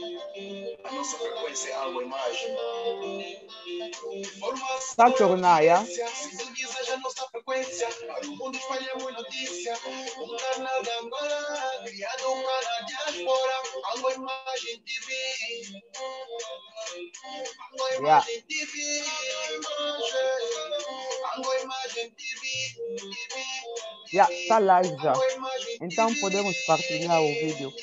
A nossa frequência é água imagem. Tá tornar, já? Sintoniza já nossa frequência. Para o mundo espalhamos notícia. Um canal da Angola, criado para a diáspora. Água imagem TV. Água imagem TV. Água imagem TV. Já, tá live já. Então podemos partilhar o vídeo.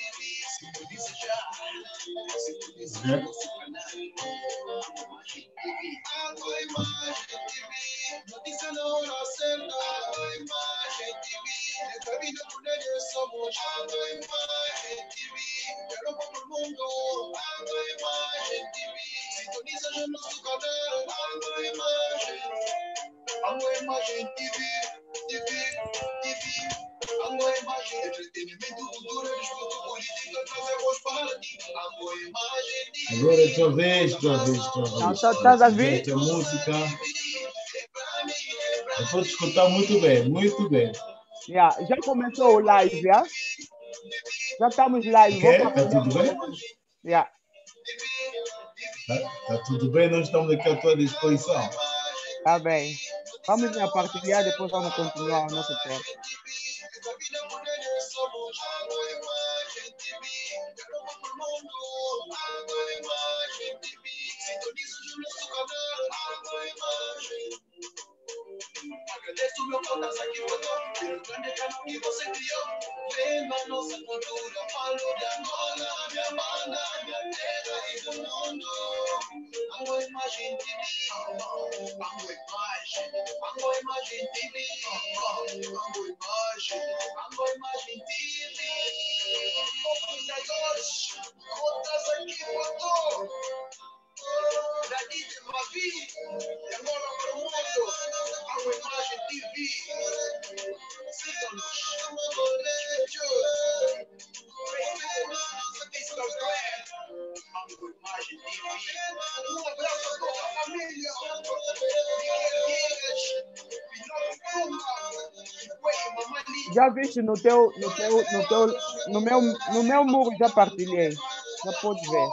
Notícia na hora certa, Água Imagem TV. Caminho por ele somos Água Imagem TV. Europa pro mundo, Água Imagem TV. Sintoniza já nosso canal, Água Imagem. Água Imagem TV, TV. Água Imagem, entretenimento, cultura, desporto, política, trazemos para ti. Água Imagem TV. Agora estou a ver. Não, estás a ver? Esta música. Eu posso escutar muito bem. Já começou o live, já? Já estamos live. Está tudo bem? Já. Tá tudo bem, nós estamos aqui à tua disposição. Tá bem. Vamos partilhar, depois vamos continuar o nosso tempo. Agradeço meu contato aqui pelo grande canal que você criou. Vendo a nossa cultura, falo de Angola, minha banda, minha terra e do mundo. Água Imagem TV, Água Imagem TV, Água Imagem TV. Comunicadores, contas aqui botou. Daqui de Mavi, de Angola para o mundo, Água Imagem TV. Siga-nos. Instagram, Água Imagem TV. Um abraço a toda a família. Já viste no meu muro, já partilhei. Já pode ver.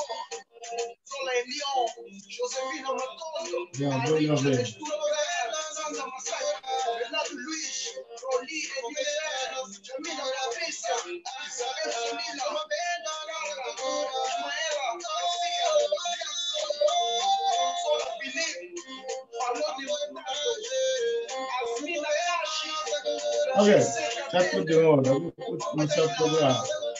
Já ver. Ok, está tudo em ordem. Vamos começar o programa.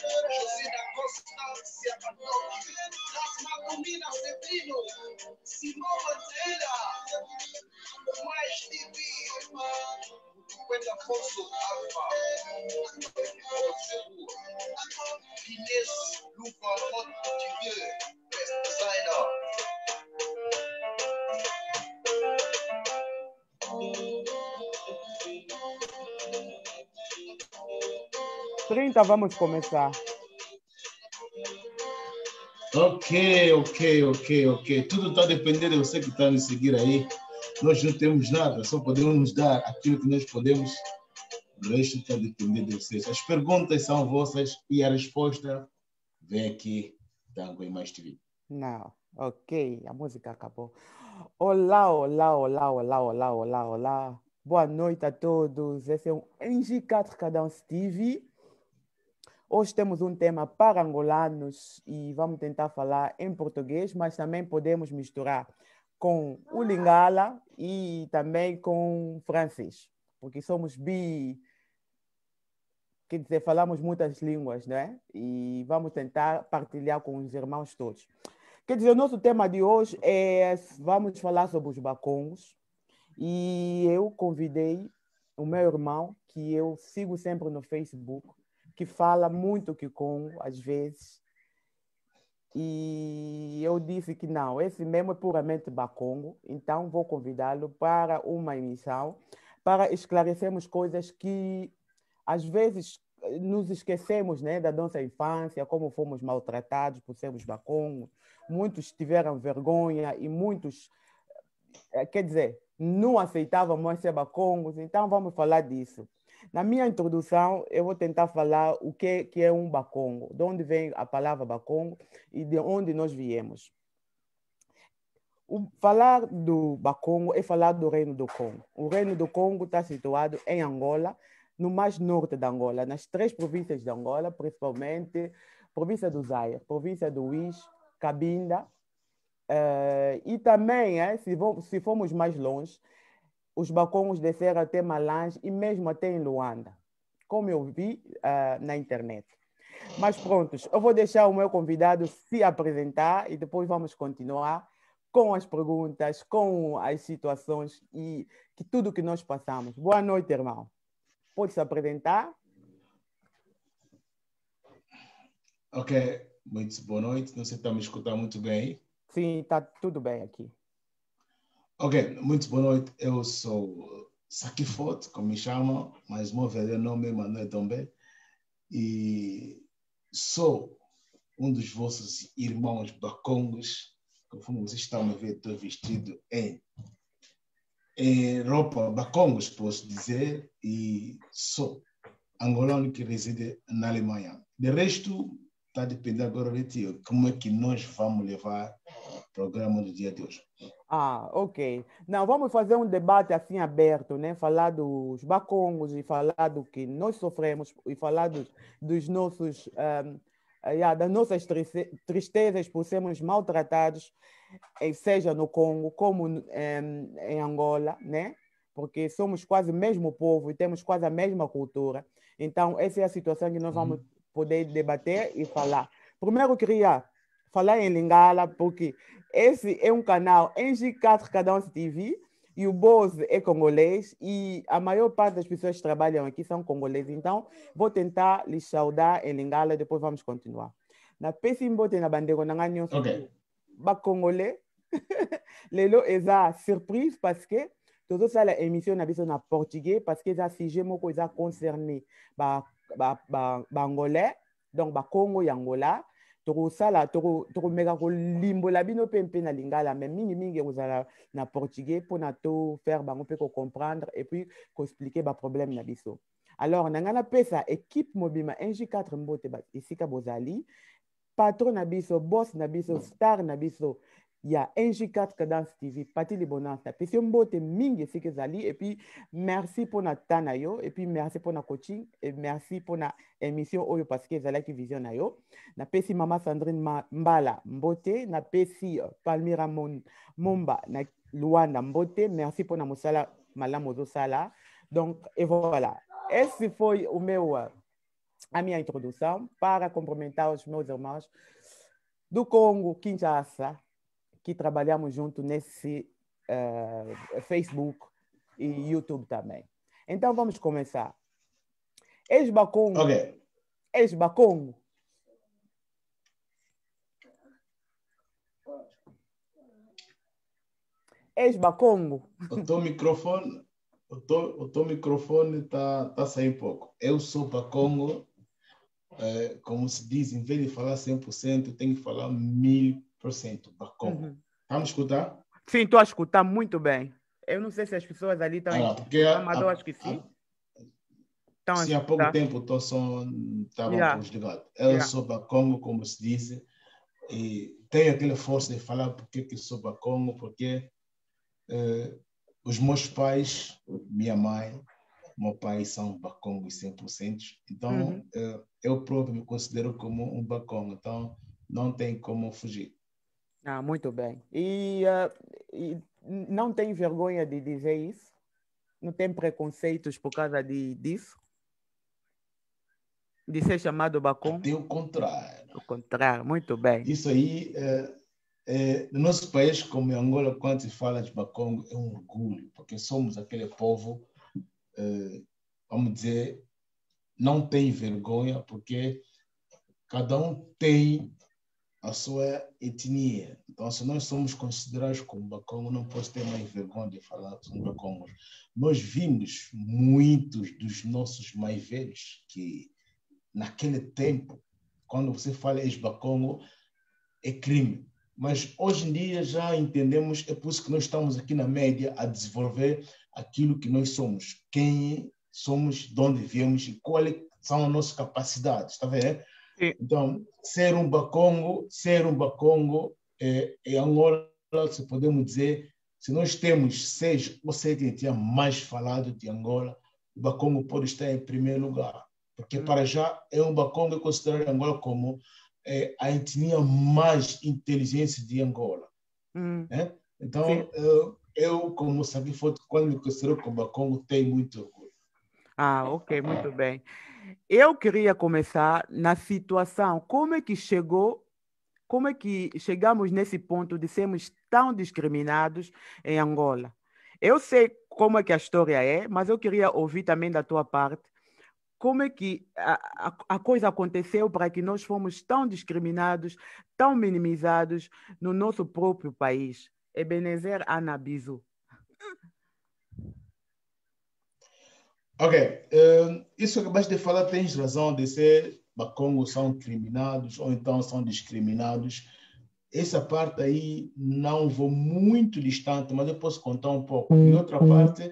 Vamos começar. Ok. Tudo está a depender de você que está a nos seguir aí. Nós não temos nada, só podemos dar aquilo que nós podemos. O resto está a depender de vocês. As perguntas são vossas e a resposta vem aqui da Água Mais TV. Não, ok, a música acabou. Olá. Boa noite a todos. Esse é o NG4 Cadence TV. Hoje temos um tema para angolanos e vamos tentar falar em português, mas também podemos misturar com o Lingala e também com francês, porque somos quer dizer, falamos muitas línguas, né? E vamos tentar partilhar com os irmãos todos. Quer dizer, o nosso tema de hoje vamos falar sobre os bacongos e eu convidei o meu irmão, que eu sigo sempre no Facebook, que fala muito Kikongo, às vezes, e eu disse que não, esse mesmo é puramente bacongo, então vou convidá-lo para uma emissão para esclarecermos coisas que, às vezes, nos esquecemos, né, da nossa infância, como fomos maltratados por sermos bacongos, muitos tiveram vergonha e muitos, quer dizer, não aceitavam mais ser bacongos, então vamos falar disso. Na minha introdução, eu vou tentar falar o que é um bakongo, de onde vem a palavra bakongo e de onde nós viemos. Falar do bakongo é falar do Reino do Congo. O Reino do Congo está situado em Angola, no mais norte da Angola, nas 3 províncias de Angola, principalmente província do Zaire, província do Uís, Cabinda, e também, se formos mais longe, os bacongos desceram até Malange e mesmo até em Luanda, como eu vi na internet. Mas prontos, eu vou deixar o meu convidado se apresentar e depois vamos continuar com as perguntas, com as situações e tudo que nós passamos. Boa noite, irmão. Pode se apresentar? Ok, muito boa noite. Não sei se está me escutando muito bem. Sim, está tudo bem aqui. Ok, muito boa noite. Eu sou Sakifot, como me chamam, mas o meu verdadeiro nome é Manuel Dombe e sou um dos vossos irmãos bacongos. Conforme vocês estão a ver, estou vestido em roupa bacongos, posso dizer, e sou angolano que reside na Alemanha. De resto, está a depender agora de ti, como é que nós vamos levar o programa do dia de hoje. Ok. Não, vamos fazer um debate assim aberto, né? Falar dos bacongos e falar do que nós sofremos e falar dos nossos, das nossas tristezas por sermos maltratados, seja no Congo como em Angola, né? Porque somos quase o mesmo povo e temos quase a mesma cultura. Então, essa é a situação que nós vamos poder debater e falar. Primeiro, eu queria falar em Lingala, porque esse é um canal NG4 Cadence TV e o boss é congolês e a maior parte das pessoas que trabalham aqui são congoleses. Então, vou tentar lhes saudar em Lingala e depois vamos continuar. Na Pessimbote na bandeira na ganho ba congolais. Lelo eza surprise parce que todos ça la émission na biso na portugais parce que ça sujet moko eza concerné ba angolais donc ba Congo ya Angola. Tokosala tokomeka kolimbola bino mpe na lingala mais mingi kozala na portugais mpona to faire bango mpe comprendre et puis koexpliquer baproblème na biso. Alors nanga napesa équipe mobima NG4 mbote esika bozali patron na biso boss na biso star na biso ya NG4 Cadence TV Pati Libonanta pesi mbote mingi esika ezali et puis merci pour na temps na yo et puis merci pour na coaching et merci pour na émission oyo parce que ezalaki vision na yo na pesi mama Sandrine Mbala mbote na pesi Palmira Momba na Luanda mbote merci pour na mosala malamu ozosala donc et voilà esse foi o meu a minha introdução para cumprimentar os meus irmãos do Congo, Kinshasa, que trabalhamos junto nesse Facebook e YouTube também. Então vamos começar. Ex-Bakongo. Ok. Ex-Bakongo. Ex-Bakongo. O teu microfone tá saindo pouco. Eu sou Bakongo. Como se diz, em vez de falar 100%, tem que falar 1000% Bakongo. Tá me escutar? Sim, estou a escutar muito bem. Eu não sei se as pessoas ali estão mas eu acho que sim. Sim, há pouco tempo o teu som estava desligado. Eu sou Bakongo, como se diz, e tenho aquela força de falar porque que sou Bakongo, porque os meus pais, minha mãe, meu pai são bacongos 100%, então eu próprio me considero como um bacongo, então não tem como fugir. Muito bem. E não tem vergonha de dizer isso? Não tem preconceitos por causa disso? De ser chamado bacongo? Até o contrário. O contrário, muito bem. Isso aí, no nosso país, como em Angola, quando se fala de bacongo, é um orgulho, porque somos aquele povo vamos dizer, não tem vergonha, porque cada um tem a sua etnia. Então, se nós somos considerados como bacongo, não posso ter mais vergonha de falar que somos bacongos. Nós vimos muitos dos nossos mais velhos que, naquele tempo, quando você fala ex-bacongo, é crime. Mas hoje em dia já entendemos, é por isso que nós estamos aqui na média a desenvolver aquilo que nós somos. Quem somos, de onde viemos e quais são as nossas capacidades, está vendo? Então, ser um bacongo em Angola, se podemos dizer, se nós temos 6 ou 7 etnias mais faladas de Angola, o bacongo pode estar em primeiro lugar, porque para já é um bacongo considerado em Angola como a etnia mais inteligente de Angola. Né? Então, eu, como Sabi Foto, quando me considero como bacongo, tenho muito orgulho. Ok, muito bem. Eu queria começar na situação, como é que chegamos nesse ponto de sermos tão discriminados em Angola? Eu sei como é que a história é, mas eu queria ouvir também da tua parte como é que a coisa aconteceu para que nós fomos tão discriminados, tão minimizados no nosso próprio país. Ebenezer Anabizu. Ok, isso que acabaste de falar, tens razão de ser bacongos são criminados ou então são discriminados. Essa parte aí não vou muito distante, mas eu posso contar um pouco. E outra parte,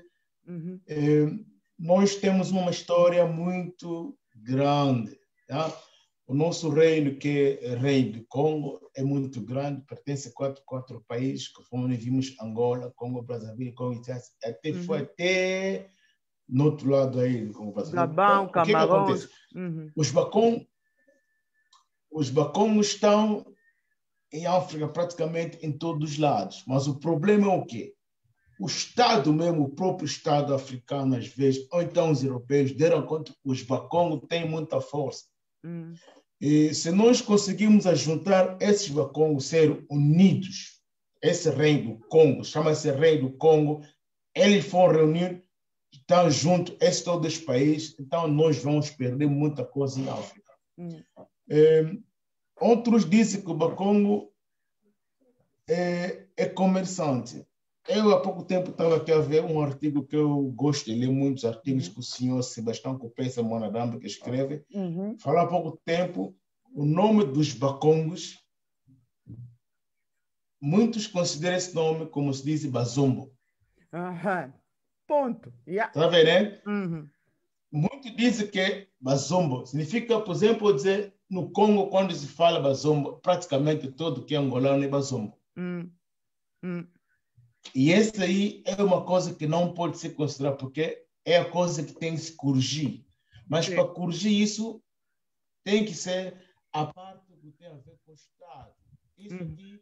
nós temos uma história muito grande. Tá? O nosso reino, que é o Reino do Congo, é muito grande, pertence a quatro países, como nós vimos Angola, Congo, Brazzaville, Congo, até foi até no outro lado aí, como Gabão, então, o que é que acontece? Os bacongos estão em África praticamente em todos os lados, mas o problema é o quê? O Estado mesmo, o próprio Estado africano, às vezes, ou então os europeus, deram conta que os bacongos têm muita força. E se nós conseguirmos juntar esses bacongos, ser unidos, esse reino do Congo, chama-se Reino do Congo, eles foram reunir, estão juntos, todos os países, então nós vamos perder muita coisa em África. Outros dizem que o bacongo é comerciante. Eu, há pouco tempo, estava aqui a ver um artigo que eu gosto de ler, muitos artigos que o senhor Sebastião Copessa Monadamba que escreve. Falou há pouco tempo o nome dos bacongos. Muitos consideram esse nome, como se diz, Bazombo. Ponto. Está vendo, né? Muitos dizem que Bazombo significa, por exemplo, dizer, no Congo, quando se fala Bazombo, praticamente todo que é angolano é Bazombo. E essa aí é uma coisa que não pode ser considerada, porque é a coisa que tem que se corrigir. Mas para corrigir isso, tem que ser a parte que tem a ver com o Estado. Isso aqui,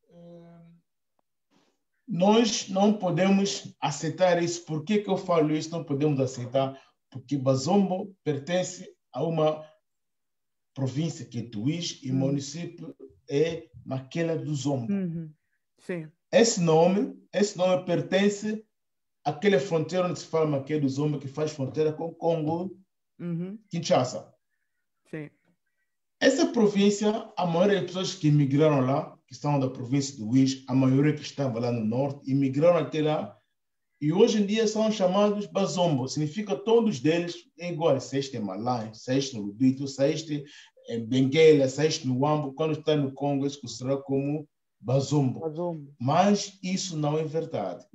nós não podemos aceitar isso. Por que eu falo isso? Não podemos aceitar, porque Bazombo pertence a uma província que é Tuís e o município é Maquela do Zombo. Sim. Esse nome pertence àquela fronteira onde se fala Maquela do Zombo, que faz fronteira com o Congo, Kinshasa. Sim. Essa província, a maioria das pessoas que migraram lá, que estão da província do Uís, a maioria que estava lá no norte, imigraram até lá, e hoje em dia são chamados Bazombo. Significa todos deles é igual. Se este é Malai, se este é Lubito, se este é Benguela, se este no Uambo, quando está no Congo, isso será como Bazombo. Mas isso não é verdade.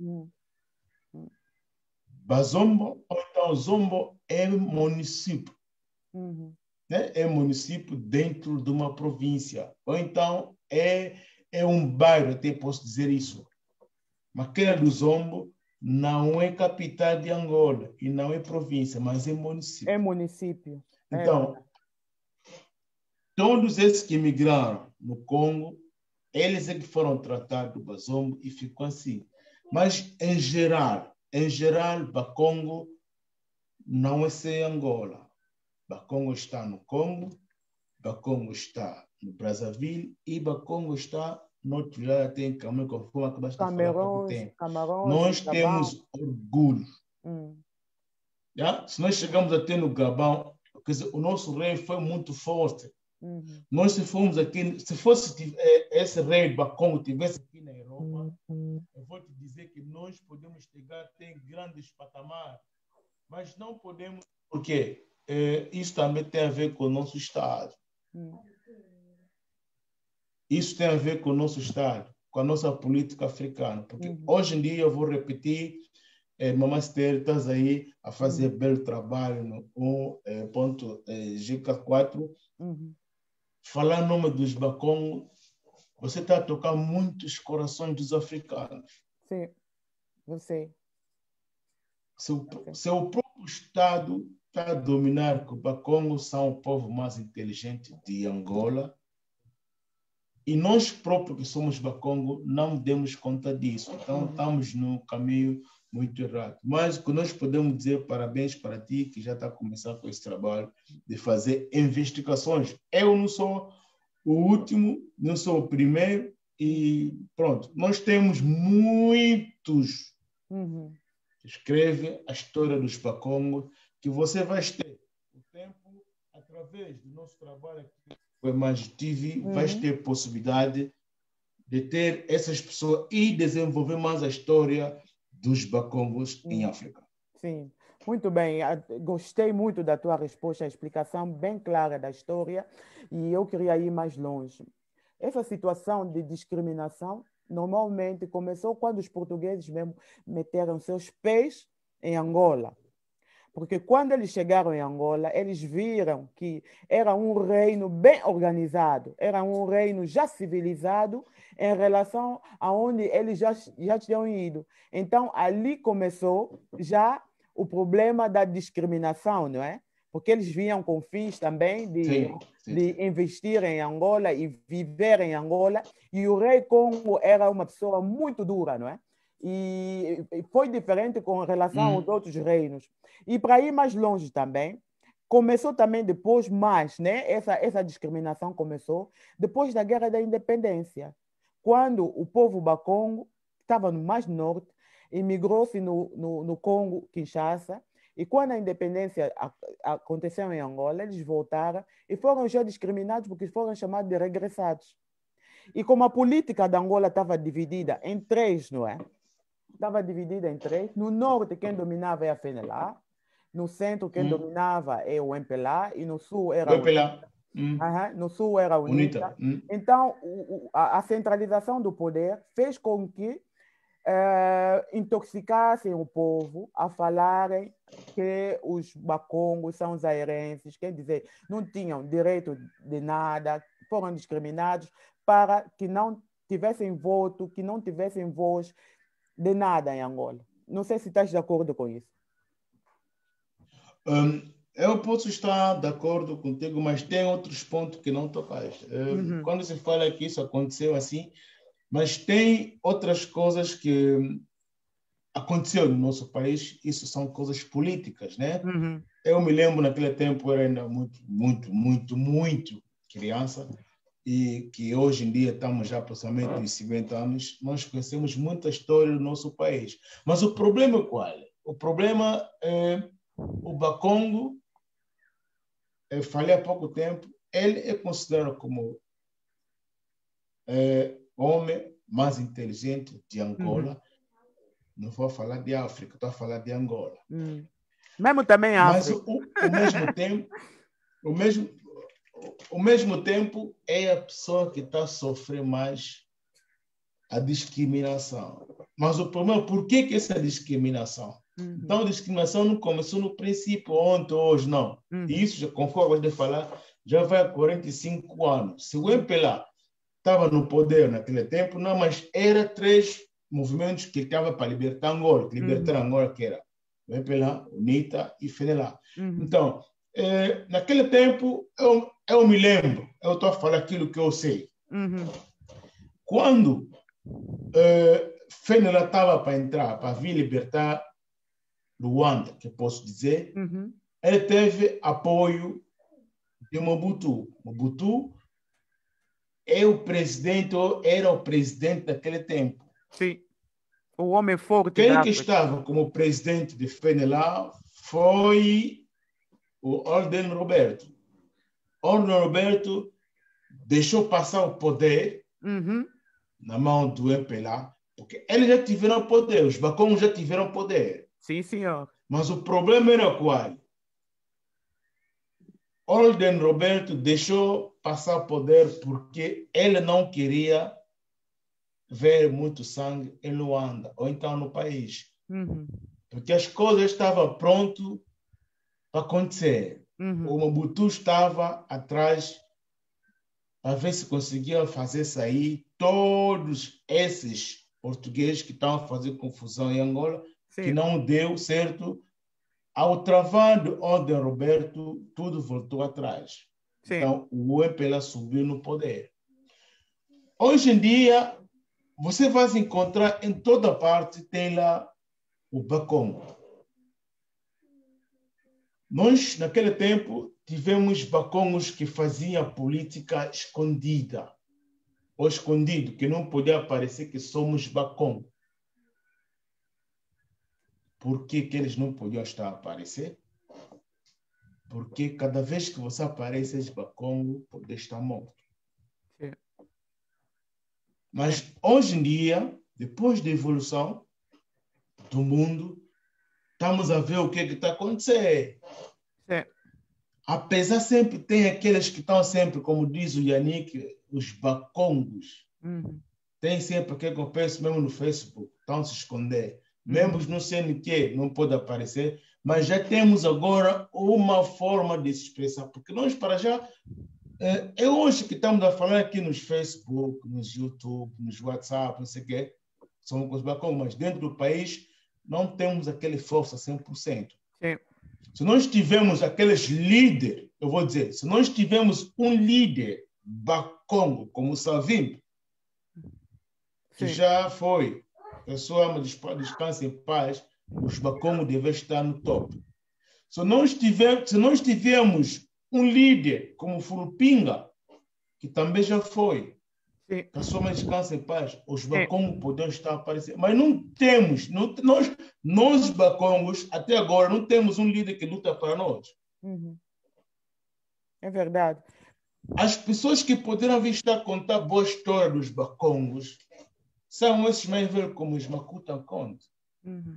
Bazombo, ou então Zombo, é município. Né? É município dentro de uma província. Ou então é um bairro, até posso dizer isso. Maquela do Zombo não é capital de Angola e não é província, mas é município. É município. Então, todos esses que migraram no Congo, eles é que foram tratados do Bazombo e ficou assim. Mas, em geral, Bacongo não é sem Angola. Bacongo está no Congo, Bacongo está no Brazzaville e Bacongo está no outro lado, tem Camarões, conforme acabaste de falar há pouco tempo. Nós temos orgulho. Se nós chegamos até no Gabão, quer dizer, o nosso rei foi muito forte. Nós, se fomos aqui, se fosse esse rei de Bacongo tivesse aqui na Europa, eu vou te dizer que nós podemos chegar até grandes patamares, mas não podemos, porque isso também tem a ver com o nosso Estado. Isso tem a ver com o nosso Estado, com a nossa política africana. Porque hoje em dia, eu vou repetir, Mamãe Esther, estás aí a fazer belo trabalho no ponto GK4. Falar o nome dos Bakongo, você está a tocar muitos corações dos africanos. Sim, você. Se o próprio Estado está a dominar que os Bakongo são o povo mais inteligente de Angola, e nós próprios que somos Bakongo não demos conta disso. Então, estamos no caminho muito errado. Mas o que nós podemos dizer, parabéns para ti, que já está a começar com esse trabalho de fazer investigações. Eu não sou o último, não sou o primeiro, e pronto. Nós temos muitos que escrevem a história dos Bakongo, que você vai ter o tempo, através do nosso trabalho aqui, o Imagem TV, vais ter possibilidade de ter essas pessoas e desenvolver mais a história dos Bakongos em África. Sim, muito bem. Gostei muito da tua resposta, a explicação bem clara da história, e eu queria ir mais longe. Essa situação de discriminação normalmente começou quando os portugueses mesmo meteram seus pés em Angola. Porque quando eles chegaram em Angola, eles viram que era um reino bem organizado, era um reino já civilizado em relação a onde eles já tinham ido. Então, ali começou já o problema da discriminação, não é? Porque eles vinham com fins também de investir em Angola e viver em Angola, e o rei Congo era uma pessoa muito dura, não é? E foi diferente com relação aos outros reinos. E para ir mais longe também, começou também depois mais, né? Essa discriminação começou depois da Guerra da Independência, quando o povo Bakongo estava no mais norte, imigrou-se no Congo, Kinshasa, e quando a independência aconteceu em Angola, eles voltaram e foram já discriminados porque foram chamados de regressados. E como a política da Angola estava dividida em três, não é? Estava dividida em três. No norte, quem dominava é a FNLA. No centro, quem dominava é o MPLA. E no sul era o UNITA. No sul era o UNITA. Então, a centralização do poder fez com que intoxicassem o povo a falarem que os Bakongos são zairenses, quer dizer, não tinham direito de nada, foram discriminados para que não tivessem voto, que não tivessem voz de nada em Angola. Não sei se estás de acordo com isso. Eu posso estar de acordo contigo, mas tem outros pontos que não tocaste. Quando se fala que isso aconteceu assim, mas tem outras coisas que aconteceu no nosso país, isso são coisas políticas, né? Eu me lembro, naquele tempo, eu era ainda muito criança, e que hoje em dia estamos já aproximadamente 50 anos, nós conhecemos muita história do nosso país. Mas o problema é qual? O problema é o Bakongo, eu falei há pouco tempo, ele é considerado como homem mais inteligente de Angola. Não vou falar de África, estou a falar de Angola. Mesmo também Mas África. ao mesmo tempo, é a pessoa que está a sofrer mais a discriminação. Mas o problema, por que essa discriminação? Então, a discriminação não começou no princípio, ontem, hoje, não. E isso, já, conforme eu vou falar, já vai há 45 anos. Se o MPLA estava no poder naquele tempo, não, mas era 3 movimentos que estavam para libertar Angola, que era o MPLA, o UNITA e o FNLA. Então, naquele tempo, eu me lembro, eu estou a falar aquilo que eu sei. Quando FNLA estava para entrar, para vir libertar Luanda, que posso dizer, ele teve apoio de Mobutu. Mobutu é o presidente, ou era o presidente daquele tempo. Sim, o homem forte. Quem que estava como presidente de FNLA foi o Orden Roberto. Orden Roberto deixou passar o poder na mão do MPLA, porque eles já tiveram poder, os Bakongos já tiveram poder. Sim, senhor. Mas o problema era qual? Orden Roberto deixou passar o poder porque ele não queria ver muito sangue em Luanda, ou então no país. porque as coisas estavam prontas para acontecer. Uhum. O Mobutu estava atrás para ver se conseguia fazer sair todos esses portugueses que estavam a fazer confusão em Angola, Sim. que não deu certo. Ao travar de Ordem Roberto, tudo voltou atrás. Sim. Então, o MPLA subiu no poder. Hoje em dia, você vai se encontrar em toda parte, tem lá o Bakongo. Nós, naquele tempo, tivemos bacongos que faziam política escondida, ou escondido, que não podia parecer que somos bacongo. Por que eles não podiam estar a aparecer? Porque cada vez que você aparece, esse bacongo pode estar morto. Sim. Mas hoje em dia, depois da evolução do mundo, estamos a ver o que está acontecendo. Sim. Apesar sempre tem aqueles que estão sempre, como diz o Yannick, os bacongos. Uhum. Tem sempre aquele que eu penso mesmo no Facebook, estão se esconder. Membros no CNQ não pode aparecer, mas já temos agora uma forma de se expressar, porque nós para já, é hoje que estamos a falar aqui nos Facebook, nos YouTube, nos WhatsApp, não sei o quê, são com os bacongos, mas dentro do país não temos aquele força 100%. Sim. Se nós tivermos aqueles líderes, eu vou dizer, se nós tivermos um líder bacongo como o Savimbi, que Sim. já foi, a pessoa descansa em paz, os bacongos devem estar no topo. Se nós tivermos um líder como o Furupinga, que também já foi, Sim. que a pessoa descansa em paz, os bacongos podem estar aparecendo. Mas não temos, nós bacongos, até agora, não temos um líder que luta para nós. Uhum. É verdade. As pessoas que poderão vir estar a contar boa história dos bacongos são esses mais velhos como os Makuta Conte. Uhum.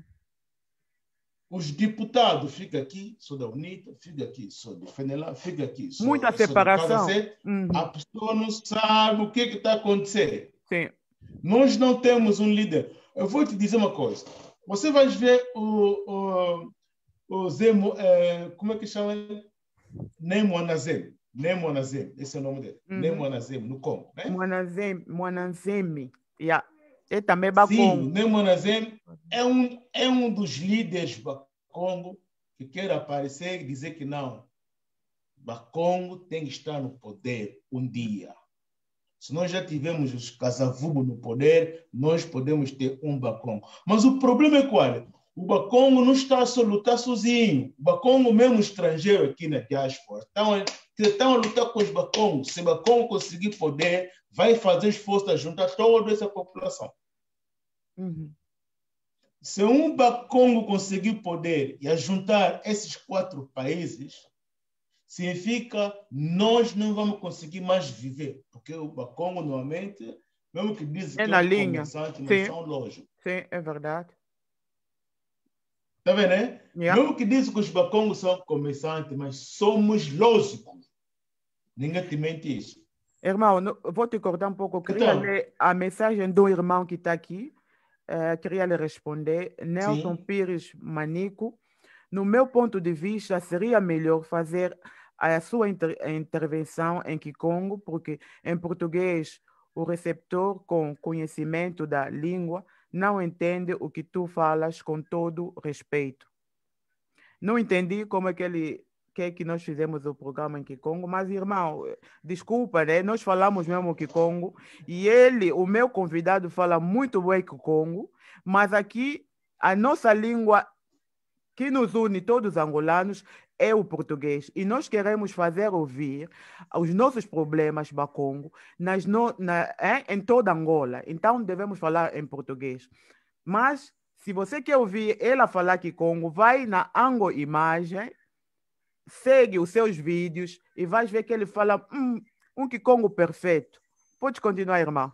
Os deputados ficam aqui, sou da UNITA, fica aqui, sou do FENELA, fica aqui. Muita separação. A pessoa não sabe o que está acontecendo. Sim. Nós não temos um líder. Eu vou te dizer uma coisa. Você vai ver o Zemo, como é que chama? Nemo Anazem. Nemo Anazem, esse é o nome dele. Nemo Anazem, no Congo. Né? Mwananzemi. Yeah. Ele também é bacongo. Sim, Nemo Anazem é um dos líderes bacongo que quer aparecer e dizer que não. Bacongo tem que estar no poder um dia. Se nós já tivemos os Kasavubu no poder, nós podemos ter um bacongo. Mas o problema é qual? O bacongo não está a lutar sozinho. O bacongo mesmo estrangeiro aqui na diáspora estão a lutar com os bacongos. Se o bacongo conseguir poder, vai fazer esforço a juntar toda essa população. Uhum. Se um bacongo conseguir poder e a juntar esses 4 países, significa nós não vamos conseguir mais viver. Porque o bacongo, normalmente, mesmo que dizem que na é um linha. comerciante, não Sim. são lógicos. Sim, é verdade. Está vendo, né? Yeah. Mesmo que dizem que os bacongos são comerciantes, mas somos lógicos. Ninguém te mente isso. Irmão, vou te cortar um pouco. Eu queria ler a mensagem do irmão que está aqui. Queria lhe responder. Nelson Pires Manico. No meu ponto de vista, seria melhor fazer a sua intervenção em Kikongo, porque em português o receptor com conhecimento da língua não entende o que tu falas com todo respeito. Não entendi como é que ele quer que nós fizemos o programa em Kikongo, mas, irmão, desculpa, né? Nós falamos mesmo Kikongo e o meu convidado, fala muito bem Kikongo, mas aqui a nossa língua que nos une todos os angolanos é o português. E nós queremos fazer ouvir os nossos problemas bacongo em toda Angola. Então, devemos falar em português. Mas, se você quer ouvir ela falar Kikongo, vai na Ango Imagem, segue os seus vídeos e vais ver que ele fala um Kikongo perfeito. Pode continuar, irmão.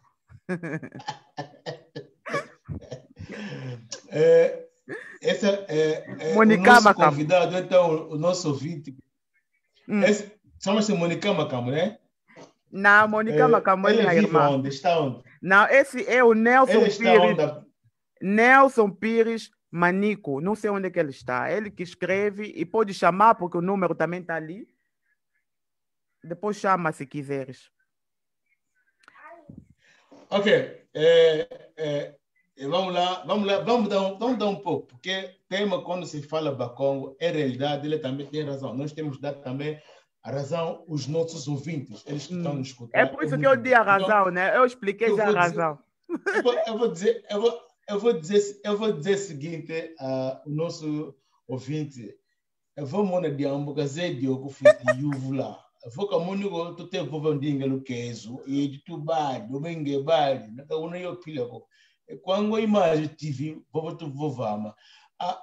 Esse é o Monica nosso Macamo. convidado, então, o nosso ouvinte. Chama-se Monica Macamo, né? Não, Monica Macamo é minha irmã. Onde? Está onde? Não, esse é o Nelson Ele está Pires. onde? Nelson Pires Manico, não sei onde é que ele está. Ele que escreve e pode chamar, porque o número também está ali. Depois chama se quiseres. Ok. Vamos lá, vamos dar um pouco, porque tema quando se fala Bakongo, é realidade, ele também tem razão. Nós temos de dar também a razão aos nossos ouvintes, eles que estão nos escutando. É por isso que eu dei a razão, né? Eu expliquei já a razão. Eu vou dizer o seguinte o nosso ouvinte. Eu vou mandar de ambucaze de okufiti yuvula. Foka munigo to te vova ndinga lukezo e de tubadi obenge bali na una yo pila ko. Quando imagem TV vova tu vovama a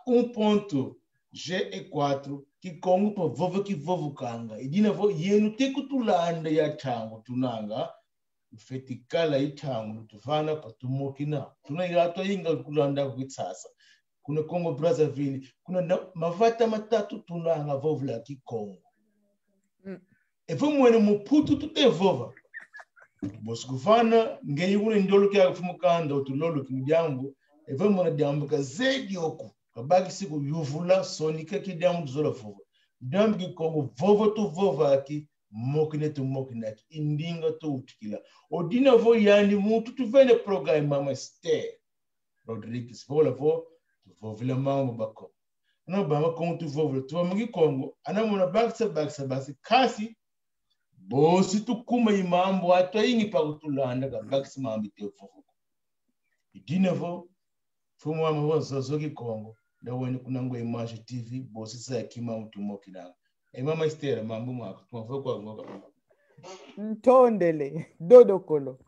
1.G4 que Congo to vova que vovo kanga e dina vo yenu te kutulanda ya tango tunanga fetikala itango tufana patumokina tunaiga to inga kulanda kwitsasa kuna Congo Brazzaville kuna mavata matatu tunanga vovla ki Congo e vumwene muputu tutevova boskufana ngeyi kune ndolo kya kufumukanda utulolo kimjambo e vumwene diambuka zedi oku kabaki siku yuvula sonika kidambu zola vova dambu ki Congo vovo tu vova aki mokine tu mokine aki indinga tu utikila odina vo yani mutu tuvene program mama Esther Rodrigues vola vo vovila mambo bako no bama Congo tu vovila tu magi Congo anamona baksa basi kasi bosi tukuma imambo ato ingi pa kutulanda kabakisi mambi te vovo idine vo fumu amavo zozoki Congo da wene kunangwe image TV bosi sa kima mtu mokina mama Esther mambo mwako tumafo kwa ngoka Ntondele dodokolo.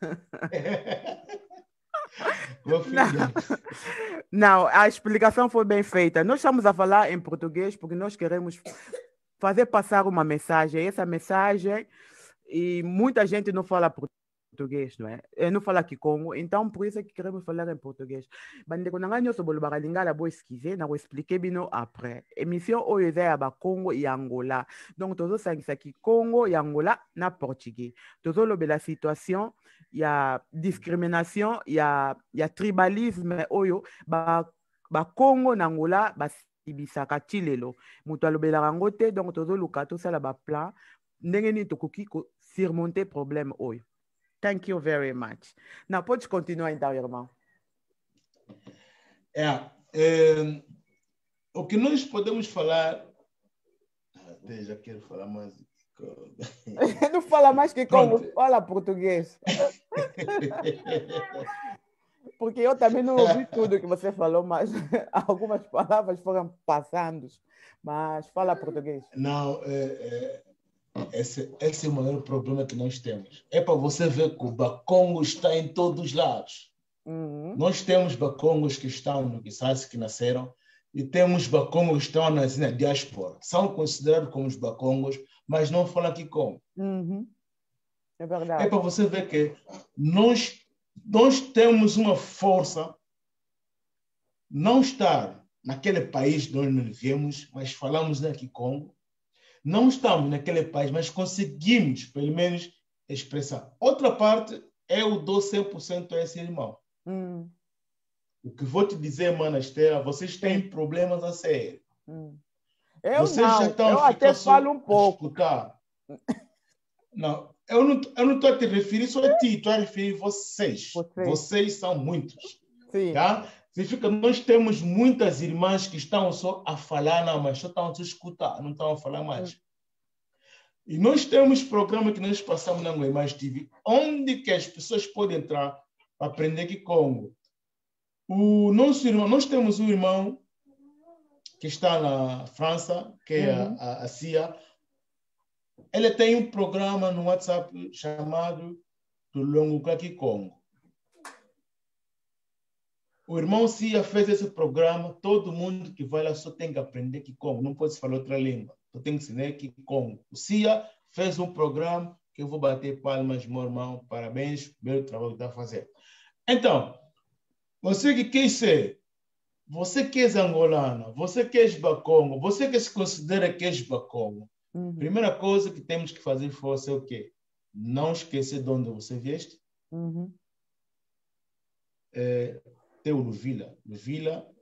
Não, a explicação foi bem feita. Nós estamos a falar em português porque nós queremos fazer passar uma mensagem. Essa mensagem, e muita gente não fala português, não é? Não fala Kikongo, então por isso é que queremos falar em português. Bande quando nós somos bagalingala boa esquiser, na vou expliquer bino après. Émission oyo é aba Congo e Angola. Donc tozo sangisa Kikongo e Angola na portugais. Tozo lobela situation ya discrimination, ya tribalisme oyo ba Congo na Angola ba sibisaka tilelo. Mutu alobela rango te, donc tozo luka tosala ba plan ndenge ni tokoki ko surmonter problème oyo. Thank you very much. Now, pode continuar então, irmão. O que nós podemos falar... Até já quero falar mais. Não fala mais que como, fala português. Porque eu também não ouvi tudo que você falou, mas algumas palavras foram passando. Mas fala português. Não, esse é o maior problema que nós temos. É para você ver que o Bakongo está em todos os lados. Nós temos Bakongos que estão no Kisasi, que nasceram, e temos Bakongos que estão na diáspora. São considerados como os Bakongos, mas não falam Kikongo. É verdade. É para você ver que nós temos uma força não estar naquele país de onde nós viemos, mas falamos na Kikongo. Não estamos naquele país, mas conseguimos, pelo menos, expressar. Outra parte, eu dou 100% a esse irmão. O que vou te dizer, Mana Esther, vocês têm problemas a sério. Eu até falo um pouco. Não, eu não estou a te referir só a ti, estou a referir a vocês. Vocês são muitos. Sim. Tá? Significa que nós temos muitas irmãs que estão só a falar, não, mas só estão a escutar, não estão a falar mais. E nós temos programa que nós passamos na Imagem TV, onde que as pessoas podem entrar para aprender Kikongo. O nosso irmão, nós temos um irmão que está na França, que é a Cia. Ele tem um programa no WhatsApp chamado Tulongo Kikongo. O irmão Cia fez esse programa, todo mundo que vai lá só tem que aprender Kikongo, não pode falar outra língua, só tem que ensinar Kikongo. O Cia fez um programa que eu vou bater palmas, meu irmão, parabéns pelo trabalho que está fazendo. Então, você que quer ser, você que é angolana, você que é Bakongo, você que se considera que é Bakongo, primeira coisa que temos que fazer força é o quê? Não esquecer de onde você vieste. Tem o Luvila. Luvila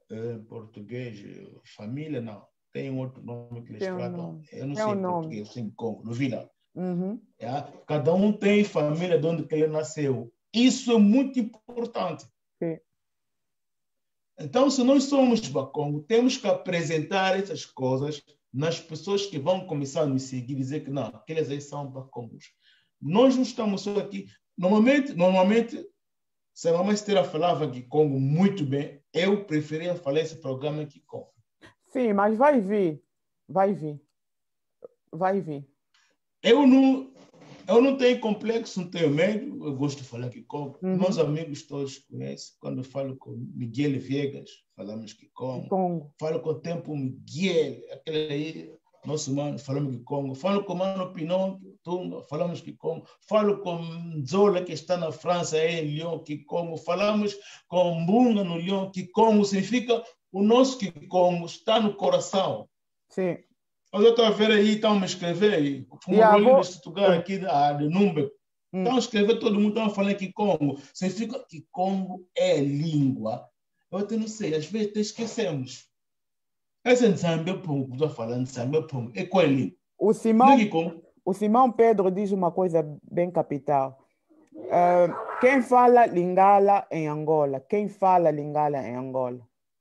em português, família, não. Tem um outro nome que eles Tem um tratam. nome. Eu não Tem sei um em nome. português, sem Congo, no Vila. Uhum. Cada um tem família de onde que ele nasceu. Isso é muito importante. Sim. Então, se nós somos Bakongo, temos que apresentar essas coisas nas pessoas que vão começar a nos seguir e dizer que não, aqueles aí são Bakongos. Nós não estamos só aqui. Normalmente, se a mamãe Estela falava Kikongo muito bem, eu preferia falar esse programa Kikongo. Sim, mas vai vir. Vai vir. Vai vir. Eu não tenho complexo, não tenho medo, eu gosto de falar Kikongo. Meus amigos todos conhecem. Quando eu falo com Miguel Viegas, falamos Kikongo. Falo com o Tempo Miguel, aquele aí, nosso mano, falamos Kikongo. Falo com o Mano Pinocchio, Tunga, falamos Kikongo. Falo com Zola, que está na França, em Lyon, Kikongo. Falamos com Mbunga, no Lyon, Kikongo. Significa o nosso Kikongo está no coração. Sim. Eu estou a ver aí, estão a me escrever, como o Rolho de Portugal aqui de Número. Estão a escrever, todo mundo está falando Kikongo. Significa que Kikongo é língua. Eu até não sei, às vezes até esquecemos. Esse Nzambe Pungo, estou falando Nzambe Pungo, é qual é língua? O Simão Pedro diz uma coisa bem capital. Quem fala Lingala em Angola? Quem fala Lingala em Angola?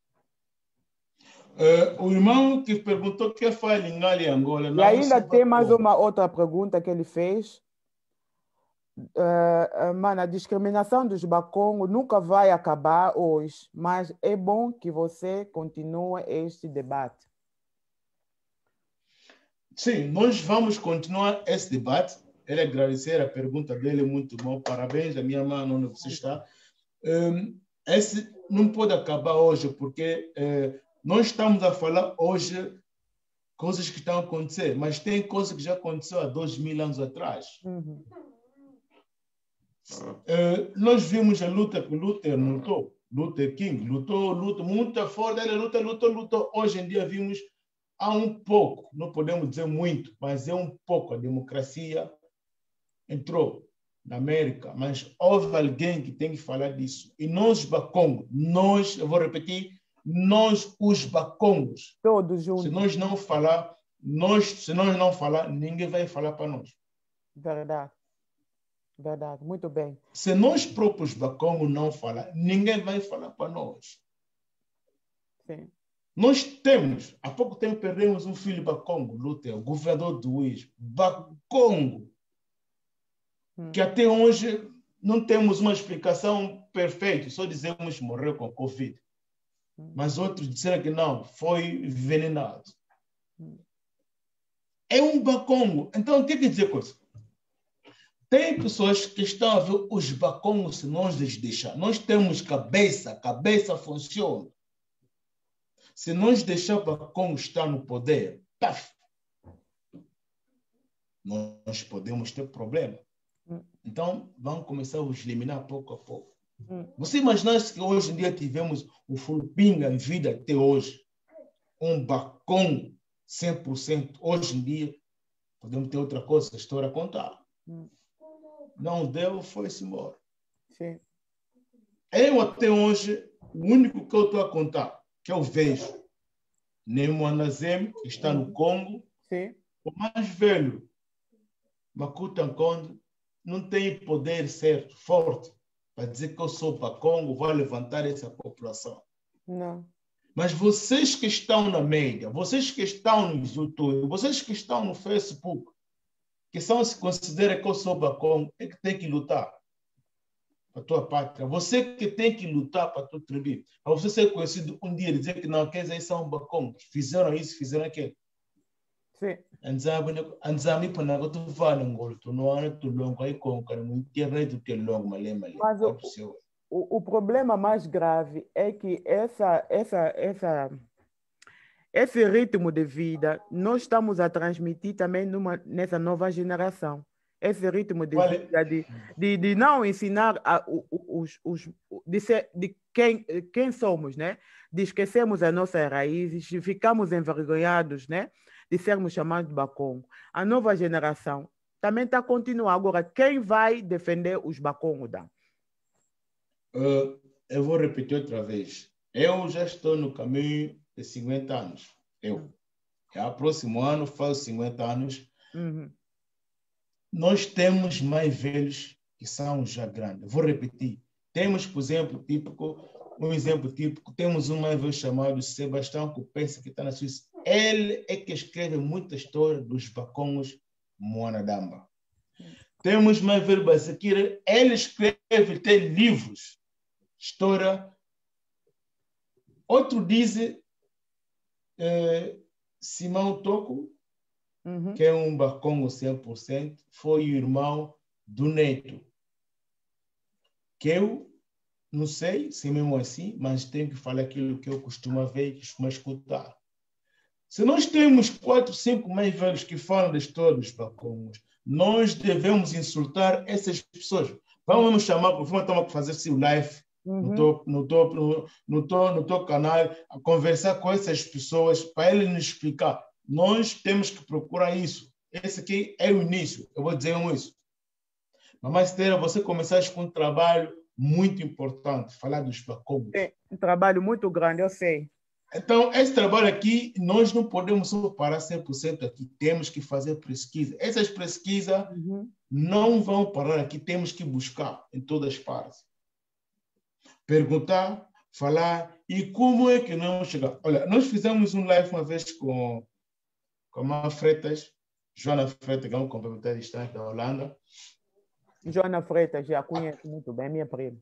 O irmão que perguntou quem fala Lingala em Angola. E ainda tem mais uma outra pergunta que ele fez. Mano, a discriminação dos Bakongo nunca vai acabar hoje, mas é bom que você continue este debate. Sim, nós vamos continuar esse debate. Ele agradecer a pergunta dele, muito bom. Parabéns, a minha mãe, onde você está. Esse não pode acabar hoje, porque nós estamos a falar hoje coisas que estão a acontecer, mas tem coisas que já aconteceu há 2000 anos atrás. Nós vimos a luta que Luther lutou, Luther King lutou muito forte, ele lutou. Hoje em dia vimos há um pouco, não podemos dizer muito, mas é um pouco a democracia entrou na América, mas houve alguém que tem que falar disso. E nós, Bakongo, eu vou repetir, nós, os Bakongos, todos juntos. Se nós não falar, ninguém vai falar para nós. Verdade. Verdade, muito bem. Se nós próprios Bakongo não falar, ninguém vai falar para nós. Sim. Nós temos, há pouco tempo perdemos um filho Bakongo, Luther, o governador do Uís, Bakongo, que até hoje não temos uma explicação perfeita, só dizemos que morreu com Covid. Mas outros disseram que não, foi envenenado. É um Bakongo. Então, o que quer dizer com isso? Tem pessoas que estão a ver os Bakongos se nós les deixar. Nós temos cabeça, a cabeça funciona. Se nós deixar o Bakongo estar no poder, nós podemos ter problema. Então, vamos começar a os eliminar pouco a pouco. Você imagina que hoje em dia tivemos o Fulpinga em vida até hoje, um Bakongo 100%. Hoje em dia, podemos ter outra coisa, a história a contar. Não deu, foi-se embora. Sim. Eu até hoje, o único que eu estou a contar, que eu vejo, Nemo Anazem, que está no Congo, sim, o mais velho, Makuta Nkondo, não tem poder certo, forte, para dizer que eu sou para Congo, vou levantar essa população. Não. Mas vocês que estão na mídia, vocês que estão no YouTube, vocês que estão no Facebook, que se considera que eu sou Bakongo, é que tem que lutar para a tua pátria. Você que tem que lutar para a tua tribo. Para você ser conhecido um dia e dizer que não, aqueles aí são Bakongos. Fizeram isso, fizeram aquilo. Sim. Anzami panago tu vale ngolo tu não é tu longo aí com cara muito terreno tu longo malé. Mas o problema mais grave é que esse ritmo de vida nós estamos a transmitir também nessa nova geração. Esse ritmo de vida de não ensinar de quem somos, né? De esquecermos as nossas raízes, de ficarmos envergonhados, né? De sermos chamados de Bakongo. A nova geração também está continuando. Agora, quem vai defender os Bakongo? Eu vou repetir outra vez. Eu já estou no caminho de 50 anos. Já próximo ano faço 50 anos. Nós temos mais velhos que são já grandes. Vou repetir. Temos, por exemplo, um exemplo típico, temos um mais velho chamado Sebastião Coupensa, que está na Suíça. Ele é que escreve muita história dos bacongos Moanadamba. Temos mais velho Basaquira, ele escreve, tem livros, história. Outro diz Simão Toco, que é um bacongo 100%, foi o irmão do Neto. Que eu não sei se é mesmo assim, mas tenho que falar aquilo que eu costumo ver, costumo escutar. Se nós temos 4, 5 mais velhos que falam da história dos bacongos, nós devemos insultar essas pessoas. Vamos chamar, vamos fazer esse live no teu canal, a conversar com essas pessoas para eles nos explicar. Nós temos que procurar isso. Esse aqui é o início. Eu vou dizer isso. Mamãe Estela, você começaste com um trabalho muito importante, falar dos bacongos. É um trabalho muito grande, eu sei. Então, esse trabalho aqui, nós não podemos só parar 100% aqui. Temos que fazer pesquisa. Essas pesquisas não vão parar aqui. Temos que buscar em todas as partes. Perguntar, falar. E como é que nós chegamos? Olha, nós fizemos um live uma vez com a Freitas, Joana Freitas, que é um complementar distante da Holanda. Joana Freitas, já conheço muito bem, minha prima.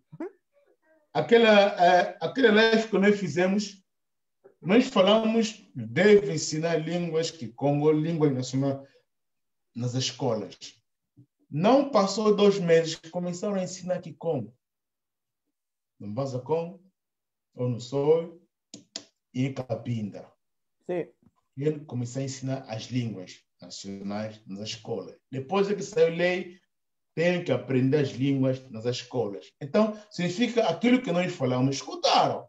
Aquela live que nós fizemos, nós falamos, deve ensinar línguas que Congo, língua nacional, nas escolas. Não passou 2 meses, começaram a ensinar aqui Congo. No Bazacom, ou no Sol, e em Cabinda. Sim. Ele começou a ensinar as línguas nacionais nas escolas. Depois é que saiu lei, tem que aprender as línguas nas escolas. Então, significa aquilo que nós falamos, escutaram.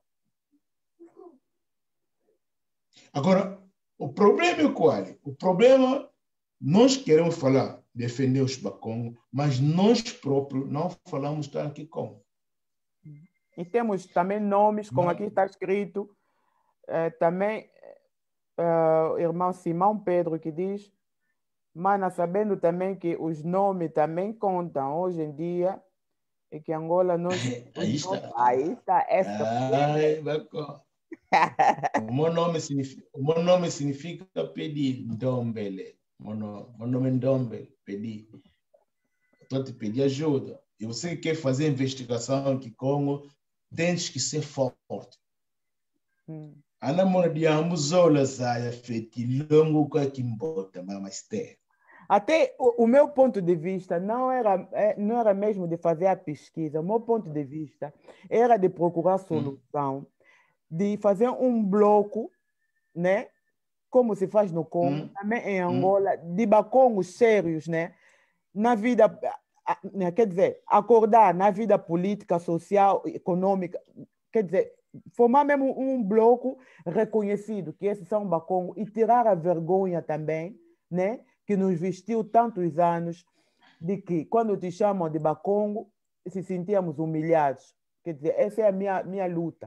Agora, o problema é qual? O problema, nós queremos falar, defender os bacongos, mas nós próprios não falamos tal aqui como. E temos também nomes, como aqui está escrito, também o irmão Simão Pedro, que diz, Mana, sabendo também que os nomes também contam hoje em dia, e que Angola não... Aí está. Aí está. Ai, bacana. O meu nome significa pedir, Ndombele. Meu nome é Ndombele, pedir. Estou a te pedir ajuda. E você quer fazer investigação aqui em Congo, tens que ser forte. Ana mona de ambuzola saia feti longo com aqui embota, mas tem. Até o meu ponto de vista não era mesmo de fazer a pesquisa. O meu ponto de vista era de procurar solução, de fazer um bloco, né? Como se faz no Congo, também em Angola, de bacongos sérios, né? Na vida, quer dizer, acordar na vida política, social, econômica, quer dizer, formar mesmo um bloco reconhecido, que esses são bacongos, e tirar a vergonha também, né? Que nos vestiu tantos anos, de que quando te chamam de bacongo, se sentíamos humilhados. Quer dizer, essa é a minha luta.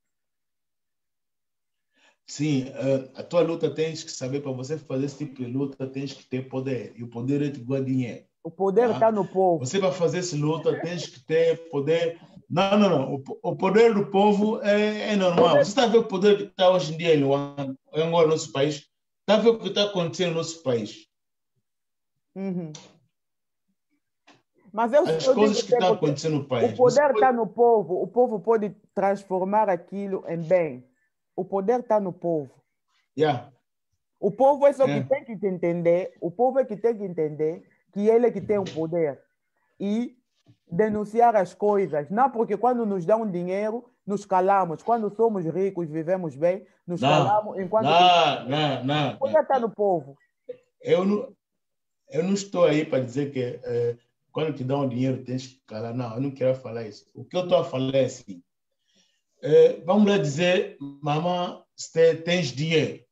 Sim, a tua luta tens que saber, para você fazer esse tipo de luta, tens que ter poder. E o poder é igual a dinheiro. O poder está no povo. Você, para fazer essa luta, tens que ter poder. Não. O poder do povo é normal. Você está a ver o poder que está hoje em dia em Angola, no nosso país? Está a ver o que está acontecendo no nosso país? Mas as coisas que estão acontecendo no país. O poder está no povo. O povo pode transformar aquilo em bem. O poder está no povo. O povo é só que tem que entender. O povo é que tem que entender que ele é que tem o poder. E denunciar as coisas. Não porque quando nos dão dinheiro, nos calamos. Quando somos ricos, vivemos bem, nos calamos. Enquanto não. O poder está no povo. Eu não estou aí para dizer que quando te dão dinheiro tens que calar. Não, eu não quero falar isso. O que eu estou a falar é assim. Vamos lá dizer, mamãe, tens dinheiro.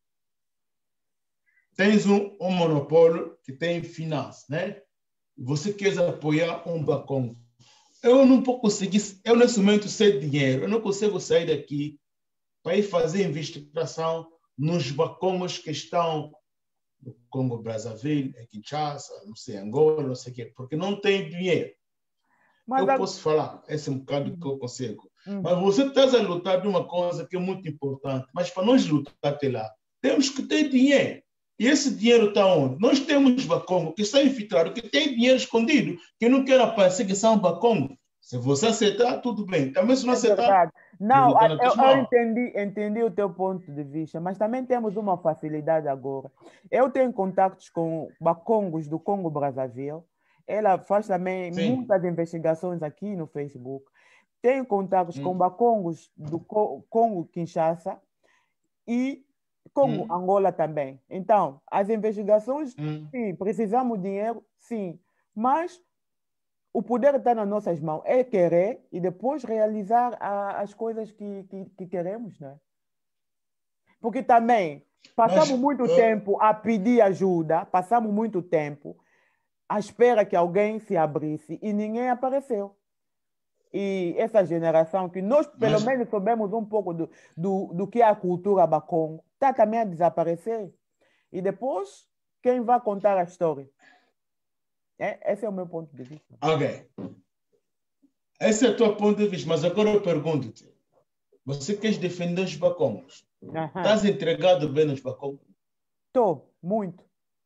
Tens um monopólio que tem finanças, né? Você quer apoiar um bacongo. Eu não vou conseguir, eu nesse momento sei dinheiro, eu não consigo sair daqui para ir fazer investigação nos bacongos que estão no Congo Brazzaville, em Kinshasa, não sei, Angola, não sei o quê, porque não tem dinheiro. Mas eu posso falar, esse é um bocado que eu consigo. Mas você está a lutar de uma coisa que é muito importante, mas para nós lutar até lá, temos que ter dinheiro. E esse dinheiro está onde? Nós temos bacongo que está infiltrado, que tem dinheiro escondido, que não quer aparecer que são bacongo. Se você aceitar, tudo bem. Também se não aceitar... Não, eu entendi o teu ponto de vista, mas também temos uma facilidade agora. Eu tenho contactos com bacongos do Congo Brazzaville. Ela faz também muitas investigações aqui no Facebook. Tenho contatos com bacongos do Congo Kinshasa e Congo Angola também. Então, as investigações, sim, precisamos de dinheiro, sim, mas o poder está nas nossas mãos. É querer e depois realizar as coisas que queremos, né? Porque também passamos muito tempo a pedir ajuda, passamos muito tempo à espera que alguém se abrisse e ninguém apareceu. E essa geração que nós, pelo menos, soubemos um pouco do que é a cultura bacongo, está também a desaparecer. E depois, quem vai contar a história? Esse é o meu ponto de vista. Ok. Esse é o teu ponto de vista, mas agora eu pergunto-te. Você quer defender os bacongos? Estás entregado bem nos bacongos? Estou, muito.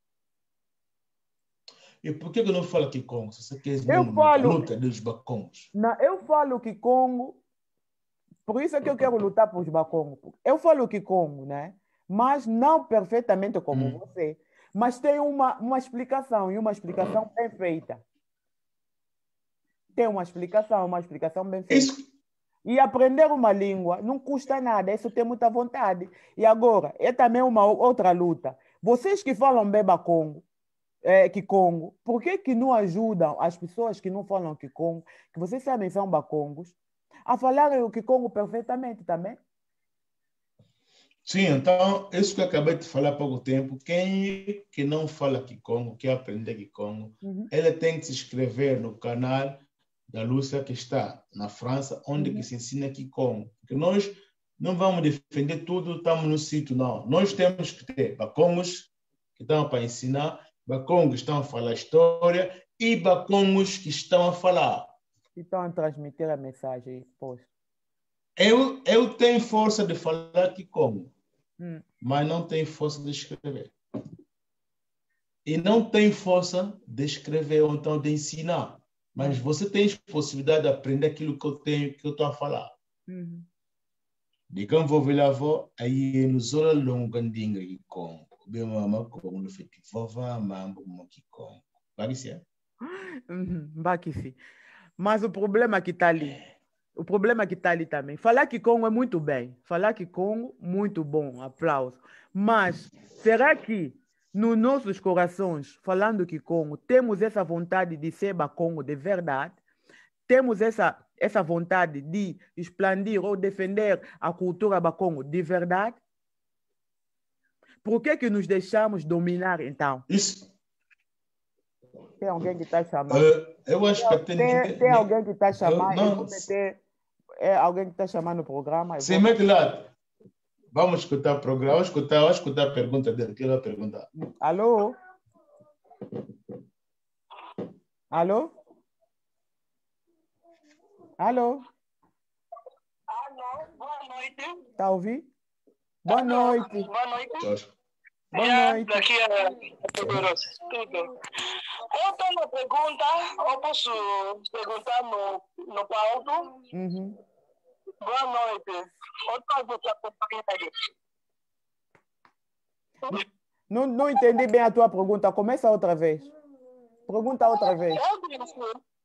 E por que não fala Kikongo? Você quer luta dos bacongos? Não, eu falo Kikongo, por isso é que eu quero lutar por os bacongos. Eu falo Kikongo, né? Mas não perfeitamente como você. Mas tem uma explicação, e uma explicação bem feita. Tem uma explicação bem feita. Isso. E aprender uma língua não custa nada, isso tem muita vontade. E agora, é também uma outra luta. Vocês que falam bem Bakongo, Kikongo, por que não ajudam as pessoas que não falam Kikongo, que vocês sabem são bacongos, a falarem o Kikongo perfeitamente também? Sim, então, isso que eu acabei de falar há pouco tempo, quem que não fala Kikongo, quer aprender Kikongo, ele tem que se inscrever no canal da Lúcia, que está na França, onde que se ensina Kikongo. Porque nós não vamos defender tudo, estamos no sítio, não. Nós temos que ter bacongos que estão para ensinar, bacongos que estão a falar história e bacongos que estão a falar. Que estão a transmitir a mensagem, pois. Eu tenho força de falar Kikongo, mas não tenho força de escrever. E não tenho força de escrever ou então de ensinar. Mas você tem possibilidade de aprender aquilo que eu tenho, que eu estou a falar. De quem vou ver a avó, aí nos olha longa dinga e com bem mama com no festival mambo Kikongo. Vai ser? Vai que sim. Mas o problema que está ali. O problema que está ali também. Falar Kikongo é muito bem. Falar Kikongo, muito bom. Aplauso. Mas será que nos nossos corações, falando Kikongo, temos essa vontade de ser bacongo de verdade? Temos essa vontade de expandir ou defender a cultura bacongo de verdade? Por que nos deixamos dominar, então? Isso. Tem alguém que está chamando? Eu acho que tem alguém que está chamando? Alguém que está chamando o programa? Sim, mete lá. Vamos escutar o programa, vamos escutar a pergunta dele, que ele vai perguntar. Alô? Alô? Alô? Alô, boa noite. Está a ouvir? Boa noite. Boa noite. Boa noite. Daqui é Poderoso. Tudo. Eu tenho uma pergunta, eu posso perguntar no palco? Boa noite. Eu estou te acompanhando. Não entendi bem a tua pergunta. Começa outra vez. Pergunta outra vez. Eu disse.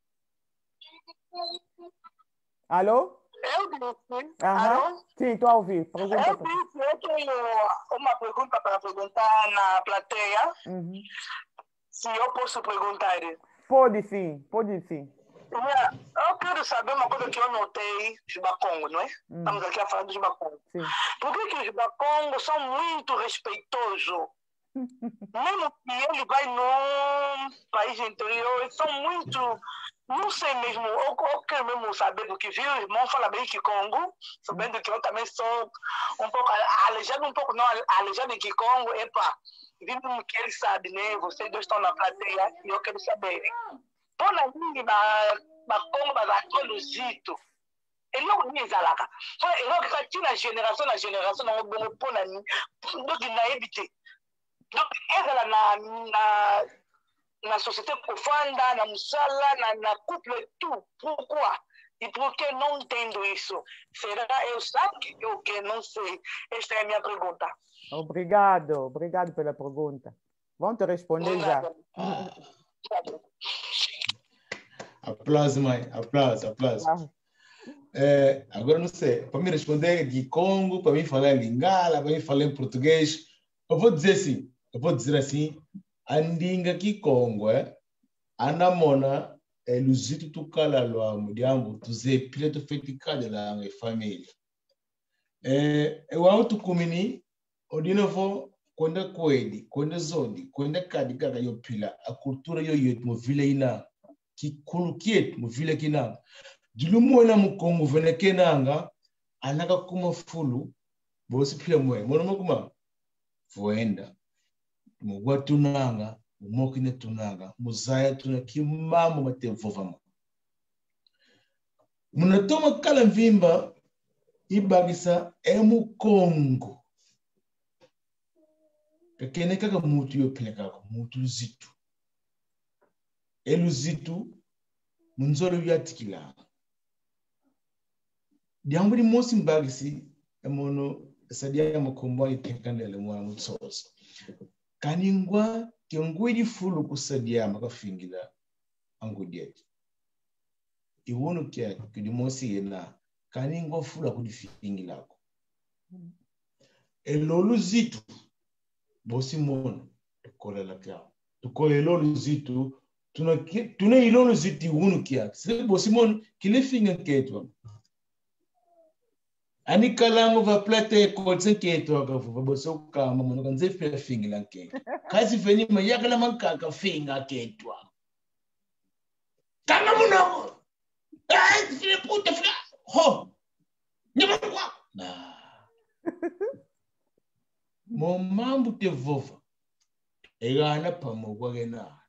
Alô? Eu disse. Alô? Sim, estou a ouvir. Pergunta. Eu disse, eu tenho uma pergunta para perguntar na plateia. Se eu posso perguntar. Pode sim, pode sim. Eu quero saber uma coisa que eu notei dos bacongos, não é? Estamos aqui a falar dos bacongos. Sim. Por que os bacongos são muito respeitosos Mesmo que ele vai num país interior, eles são muito... Não sei mesmo, eu quero mesmo saber do que viu. O irmão fala bem Kikongo, sabendo que eu também sou um pouco aleijado, não aleijado em Kikongo. Epa, vindo que ele sabe, né? Vocês dois estão na plateia e eu quero saber. Pô, na minha, na Congo, na Coluzito, ele não me zalaca. Ele não quer tirar geração, não vou pôr na minha, na EBT. Donc, elle na société profunda, na musala, na couple, tout. Pourquoi? E por que não entendo isso? Será eu sabe ou que não sei? Esta é a minha pergunta. Obrigado pela pergunta. Vamos te responder já. Aplauso, mãe. Aplauso. Agora não sei. Para me responder de Congo, para mim falar em Lingala, para mim falar em português, eu vou dizer assim, andinga ki Congo, anamona luzito tukala lwa mudiambu tuze pile to fetikade la nge família. Eu auto kumini odinovo kwenda kwedi, kwenda zondi, kwenda kadi kaka yo pila, a cultura yo yet mo vile ina, ki kulukiet mo vile kina. Dilumo na mu Congo vene kenanga, anaka kuma fulu, bosi pile mwe, mono kuma voenda. Mugwa tunanga, umokine tunanga, muzaya tuna kimambo matevovama. Munatoma kala mvimba, ibagisa emu Congo. Kakene kaka mutu yopile kaka, mutu luzitu. Eluzitu, munzolo yatikilanga. Diambu ni mosi mbagisi, emono, sadia mkombwa itekandele mwa mutsosa. Kaningwa kiongwidi fulu kusadia makafingila angudieti. Iwono kia kudimosi yena kaningwa fula kudifingilako. Elolu zitu bosi mono tukole la kia. Tukole elolu zitu tuna ilolu zitu iwono kia. Sile bosi mono kile finga ketwa. Ani kalango va plate kotse keto ka va boso ka mamono kan zefe fingila ke kasi feni ma yakala manka ka finga ketwa kama muno fili puta fila ho ni kwa na mo mambu te vova egana pa mo kwagena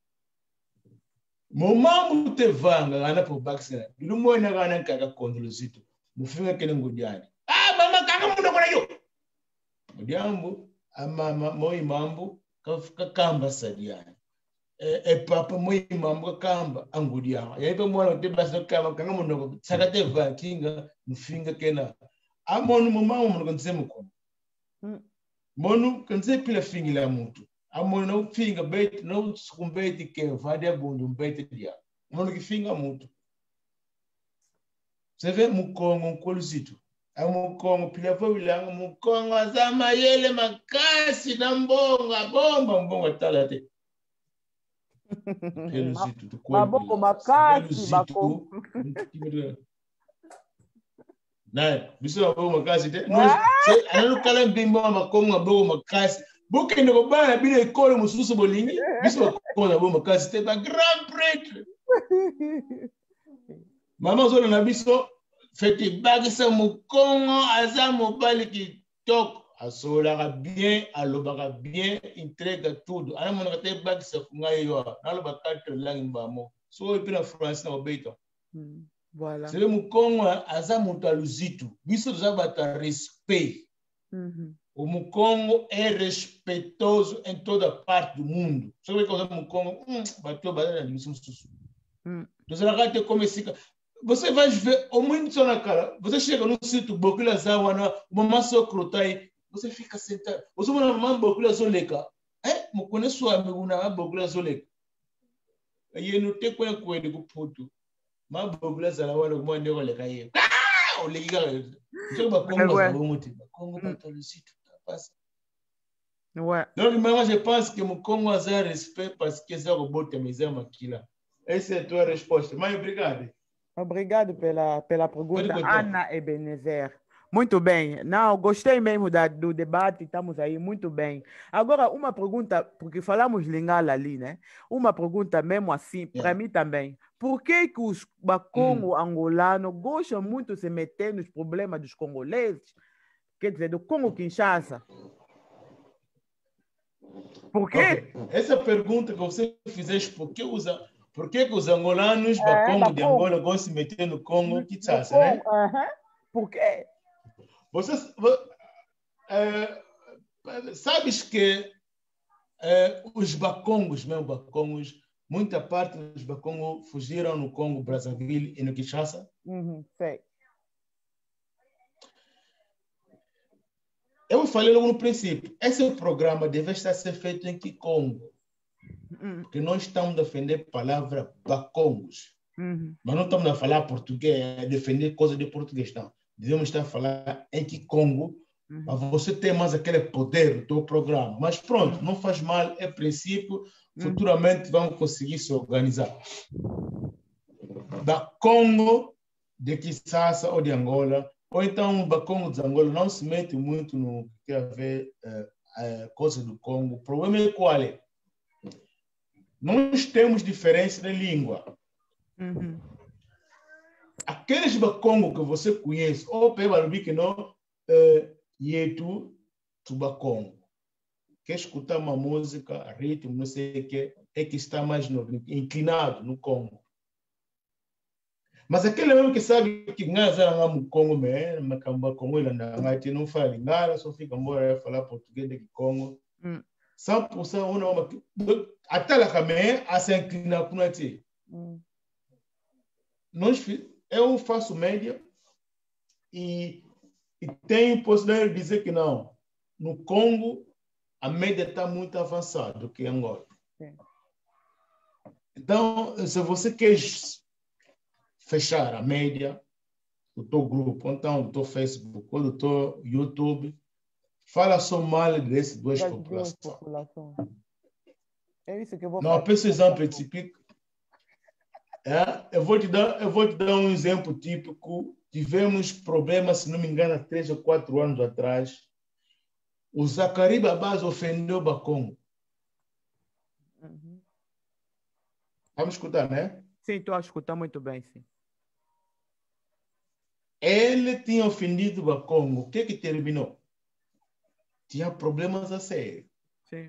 mo mambu te vanga gana po baksena lumo na gana ka kondolosito mufinga kene ngodiani mama kaka muno kona yo ngodiambu mama moi mambu kakamba sadiani papa moi mambu kakamba angodiama yaiba mwana te basa kama kanga muno sakate vakinga mufinga kena amonu mama muno kanzemu kono monu kanze pila fingila mutu amonu no finga bet no skumbeti ke vadia bundu mbeti dia monu kifinga mutu. Você vê Mukongo nkoluzito. A Mukongo pila fo bilanga Mukongo azama yele makasi na mbonga bomba mbonga talate. Peluzito tu kwa. Mabongo makasi bako. Na, biso mabongo makasi te. Se analo kala mbimba makongo mabongo makasi. Boke ndo bana bila ekole mususu bolingi. Biso makongo mabongo makasi te ba grand prêtre. Mama zolo na biso feti bagisa Mukongo aza mobali kitoko asolaka bien alobaka bien intrega tudo ana mona kate bagisa funga yo naloba quatre langue mbamo so epina France na obeito voilà c'est Mukongo aza mutu aluzitu biso za bata respect o Mukongo é respeitoso em toda parte do mundo so que o Mukongo bato bana na biso susu tozalaka te como esse. Você vai ver o muito só na cara. Você chega no sítio, bocula zawana, mamãe socrotai, você fica sentado. Você vai na mamãe bocula zoleka. Me conhece sua amigo na bocula zoleka. Aí não tem coisa com puto. Mas bocula zawana como ande oleka aí. O liga. Então ba Congo za muito. Congo ba todo sítio, passa. Ouais. Donc moi je pense que mon Congo a respect parce que ça robota mes amis aquila. Essa é a tua resposta. Mas obrigado. Obrigado pela pergunta, Ana Ebenezer. Muito bem. Não, gostei mesmo do debate, estamos aí muito bem. Agora, uma pergunta, porque falamos Lingala ali, né? Uma pergunta mesmo assim, para mim também. Por que os bacongo angolanos gostam muito de se meter nos problemas dos congoleses? Quer dizer, do Congo-Kinshasa? Por quê? Okay. Essa pergunta que você fizeste, por que os angolanos, bacongo de Angola, gostam de se meter no Congo-Kinshasa, né? Por quê? Sabes que os bacongos, muita parte dos bacongos fugiram no Congo, Brazzaville e no Kinshasa? Sei. Eu falei logo no princípio, esse programa deve estar a ser feito em Kikongo, porque nós estamos a defender a palavra bacongos, mas não estamos a falar português, a defender coisa de português, não. Devemos estar a falar em Kikongo, para você ter mais aquele poder do programa. Mas pronto, não faz mal, é princípio, futuramente vamos conseguir se organizar. Bacongo de Kinshasa ou de Angola, ou então o bacongo de Angola não se mete muito no que tem a ver coisa do Congo. O problema é qual é? Nós temos diferença de língua. Aqueles bacongo que você conhece, ou pelo que não, yetu tubacongo. Quer escutar uma música, ritmo, não sei o que, é que está mais inclinado no Congo. Mas aquele mesmo que sabe que não no Congo, mas Congo ele não fala Lingala, só fica embora falar português de Congo. 100% até lá também a se inclinar com ti. Eu faço média e tenho possibilidade de dizer que não. No Congo a média está muito avançada do que em Angola. Então, se você quer fechar a média do teu grupo, então do teu Facebook ou do teu YouTube, fala só mal dessas duas populações. É isso que eu vou fazer. Não, pensa exemplo típico. Eu vou te dar um exemplo típico. Tivemos problemas, se não me engano, há 3 ou 4 anos atrás. O Zacari Babaz ofendeu o Bacongo. Vamos escutar, né? Sim, estou a escutar muito bem, sim. Ele tinha ofendido o Bacongo. O que terminou? Tinha problemas a sério. Sim.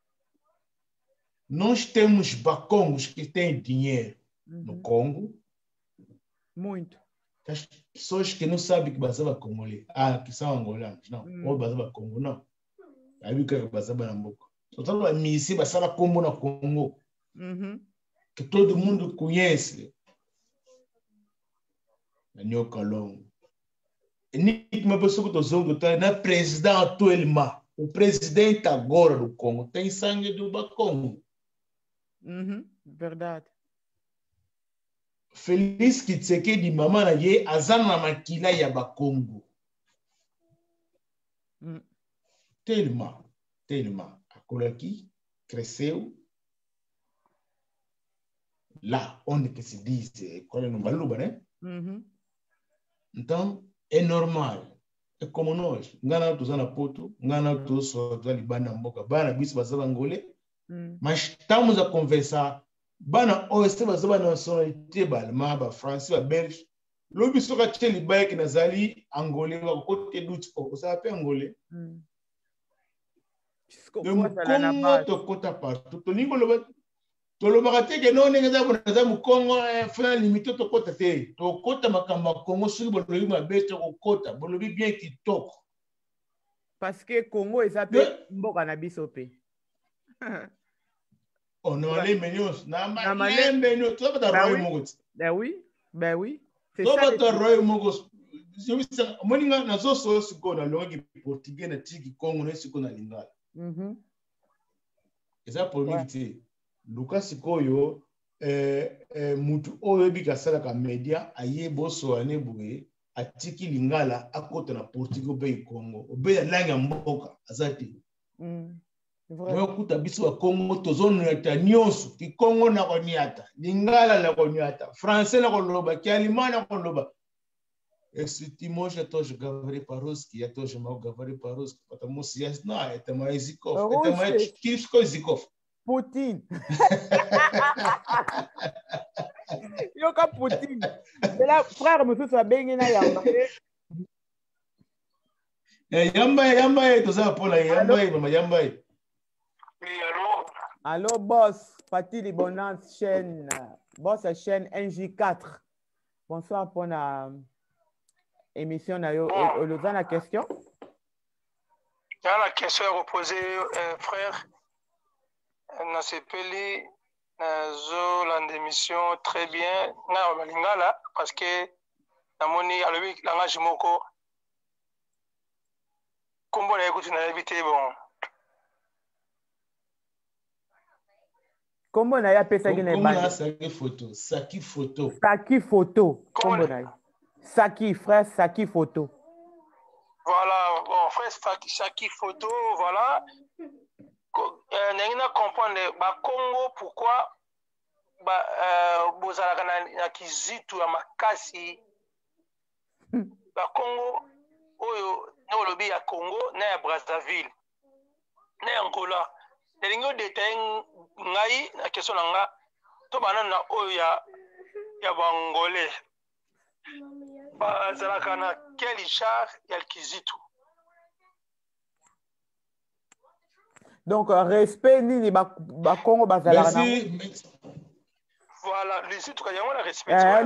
Nós temos bacongos que têm dinheiro no Congo. Muito. As pessoas que não sabem que basava Congo ali, que são angolanos, não. Ou basava Congo, não. Aí que basava na boca. Só estava me se basava como na Congo. Que todo mundo conhece. Daniel Kalongo. E uma pessoa que estou dizendo na presidente atualmente, o presidente agora do Congo tem sangue do Bacongo. Verdade. Feliz Tshisekedi mama na ye azana makila ya Bacongo. Tellement. Aquilo aqui cresceu lá onde que se diz, qual no Baluba, né? Então, é normal. É como nós. Ngana tu zana poto, ngana tu só zali bana mboka, bana biso bazaba ngole. Mas estamos a conversar. Bana oeste bazaba nationalité balma ba français ba belge. Lobi soka cheli bike na zali angolais ba côté d'outi ko ça appelle angolais. Congo to kota partout. To lingo loba to loba te ke no nenga za mu Congo funa limité to kota te. To kota makamba Congo suri bo lobi ma bete ko kota, bo lobi bien kitoko. Parce que Congo ezapé mboka na biso pe. Oh non, les menos, les menos, tu vas te royer mon gosse. Ben oui. Tu vas te royer mon gosse. Moi, je na zo so siko na longi portugais na tiki Congo na siko na lingala. Eza politi. Lucas sikoyo mutu oyo bikasala ka media ayebo so anebuye atiki lingala akota na portugais be Congo. Obe langa mboka azati. Moi, kuta biso wa Congo tozoniata nyonso ki Congo na koniata lingala na koniata français na koloba ki allemand na koloba esse timoja toje gavari paroski ya toje mau gavari paroski потому что я знаю это мой языков это мой киевский языков Putin yo ka Putin là frère monsieur ça bengi na yamba yamba to ça pour la yamba mama yamba allô boss Patili Bonance chaîne boss chaîne NJ4 bonsoir pour la émission na yo oloza na question il y a la question à reposer frère na sepeli zo la émission très bien na balingala parce que namoni alobi langage moko kombo na écoute na éviter bon kombo na ya pesa ki na bande saki photo kombo na Saki frère Saki photo voilà bon frère Saki photo voilà n'engina comprendre ba Congo pourquoi ba bozalaka na kizitu ya makasi ba Congo oyo na lobi ya Congo na ya Brazzaville na Angola elingo détail ngai na question nga to banana na oyo ya bangolais bazalaka na quel char ya kizitu. Donc respect nini ba Congo bazalaka na voilà luzitu ka yango na respect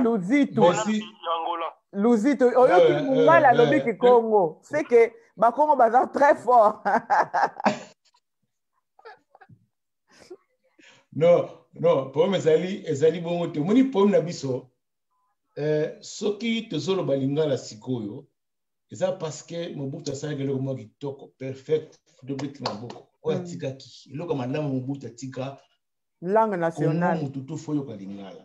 luzitu oyo ki mungala lobi ki Congo c'est que ba Congo bazala très fort non pomme ezali bongo te moni pomme na biso soki tozoloba lingala sikoyo eza parce que Mobutu asalaki eloko moko kitoko perfect dobeti maboko oyo atikaki eloko malamu Mobutu atika langue nationale motutu fo oyoka lingala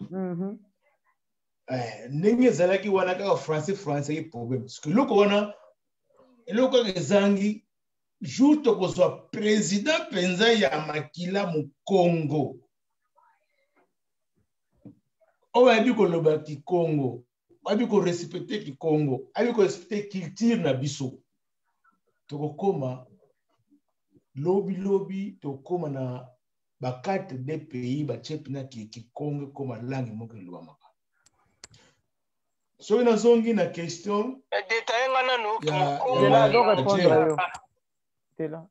ndenge ezalaki wana kaka français ye problème parce que eloko wana eloko kaka ezangi jour tokozwa président mpenza ya makila mu Congo oyo ayebi koloba ki Congo ayebi korespecte ki Congo ayebi korespecte culture na biso tokokoma lobi tokoma na bakarte de pays bachepi na ki Congo koma langue moko elobamaka soki nazongi na question détail nga nanu là donc répondre là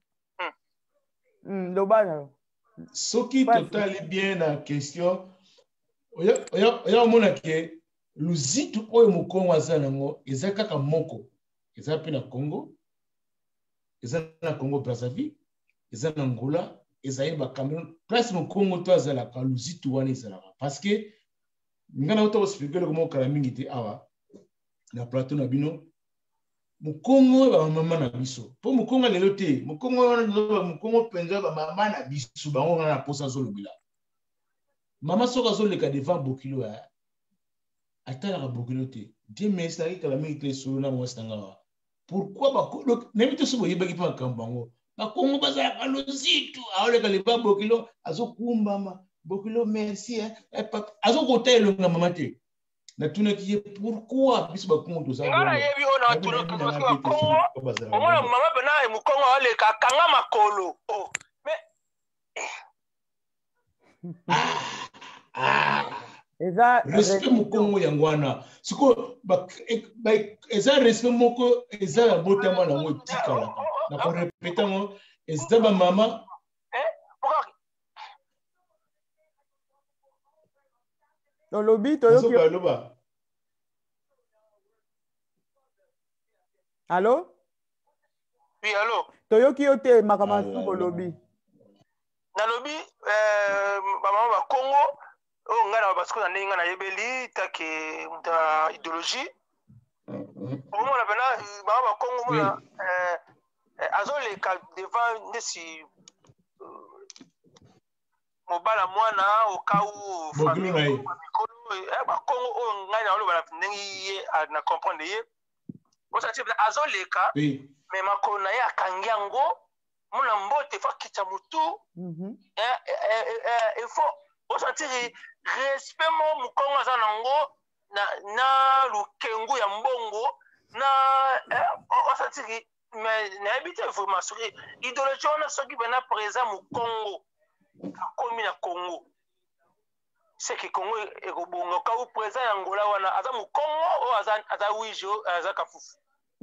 lobana soki totali bien na question oya omona ke luzitu oyo mokongo aza nango eza kaka moko eza pe na Congo eza na Congo Brazzaville eza na Angola eza ba Cameroun place mokongo to azalaka luzitu wana ezalaka parce que ngana uta expliquer le comment kala mingi te awa na plateau na bino mokongo ba mama na biso po mokongo lelo te mokongo wana mokongo penza ba mama na biso bango na posa zolobila mama soka zoleka devant bokilo ya atala bokilo te Dieu merci na kala mingi te solo na mwasa ngawa pourquoi ba nemito subo yebaki pa kambango ba kongo bazala kalozitu aoleka le ba bokilo azokumbama bokilo merci azo kotelo nga mama te na tuna ki pourquoi biso ba kongo toza ngala yebi ona tuna parce que kongo omona mama bana e mukongo oleka kanga makolo oh mais respect mokongo yangwana siko eza respect moko eza ya botama na ngo tikala na ko répéter ngo eza ba mama lobby toyoki Allô? Oui, allô? Toyoki yote makamasu ko lobby. Na lobby mama ba Congo o ngana parce que na ndenge na yebeli take ta idéologie. Au moment là mama ba Congo mona azole ka devant ndesi mobala mwana au kau famille ba Congo o ngana olo bana ndenge ye na comprendre ye. Osa tibla azoleka mais makona ya kangiango mona mbote fa kicha mutu il faut osa tiri respect mo mukongo za nango na lukengu ya mbongo na osatiki na habite vraiment soki idéologie wana soki bana présent mu Congo akomi na Congo seki Congo ekobonga ka présent ya Angola wana aza mu Congo o aza wijo aza kafufu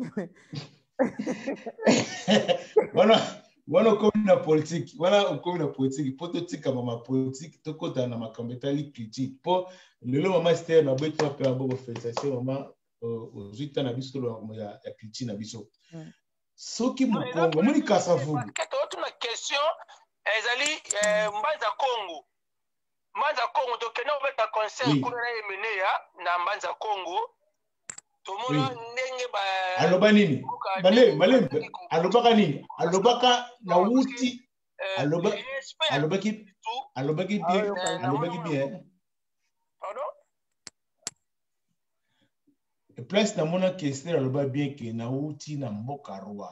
wana komi na politique wana komi na politique poto tika mama politique tokota na makambetali critique po lelo mama Esther na beto pe abo félicitation mama ozita na biso ya critique na biso soki mu Congo muni kasavu keto tuna question ezali mbanza Congo to kena obeta conseil kuna na emeneya na mbanza Congo tomona ndenge ba aloba nini malembe alobaka nini alobaka na wuti alobaki bien pardon e place na mona que Esther aloba bien que na wuti na mboka roi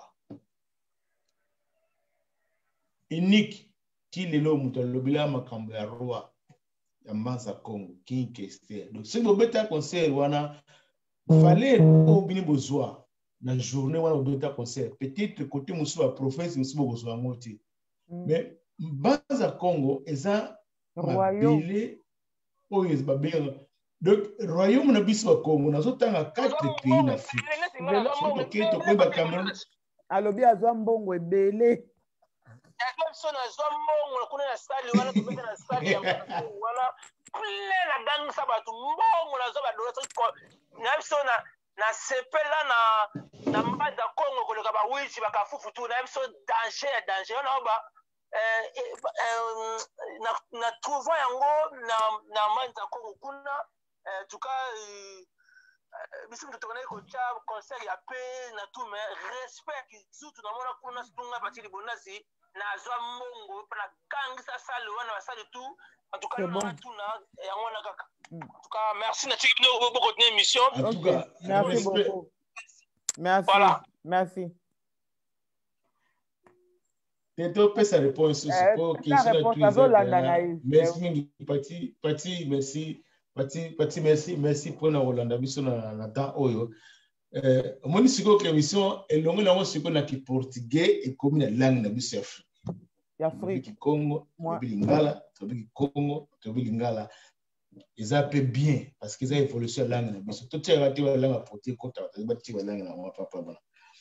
unique qui lelo muto alobila makambo ya roi ya mbanza Congo King Esther donc si vous beta conseil wana fallait obini bozwa na journée wana obeta conseil peut-être côté musu ba province musu bozwa ngoti mais mbanza Congo eza royaume oyo ba benga donc royaume na biso ba Congo nazotanga 4 pays na Afrique to ko ba Cameroun alobi azwa mbongo ebele Jackson azwa mbongo kuna na stade wana tubeta na stade ya wana plein la gang sabatu mbongo nazo ba dola na biso na sepela na mbanza Congo koleka ba wichi bakafufu tu na biso danger wana oba na trouver yango na mbanza Congo kuna tuka biso mtotokana ko cha conseil ya paix na tout mais respect surtout na mona kuna stunga batili bonasi na zwa mbongo na gangisa sale wana basali tu en tout cas na tuna yango na kaka en tout cas merci na tiki no beaucoup de émission en tout cas merci beaucoup merci voilà merci tento pesa réponse c'est pour question merci pour na Rolanda biso na temps oyo moni siko que émission elongo na siko na ki portugais et comme na langue na biso Afrique Congo bilingala Congo bilingala ils appellent bien parce qu'ils ont évolué la langue na biso tout est raté la langue portugais kota ba ti la langue na moi papa bana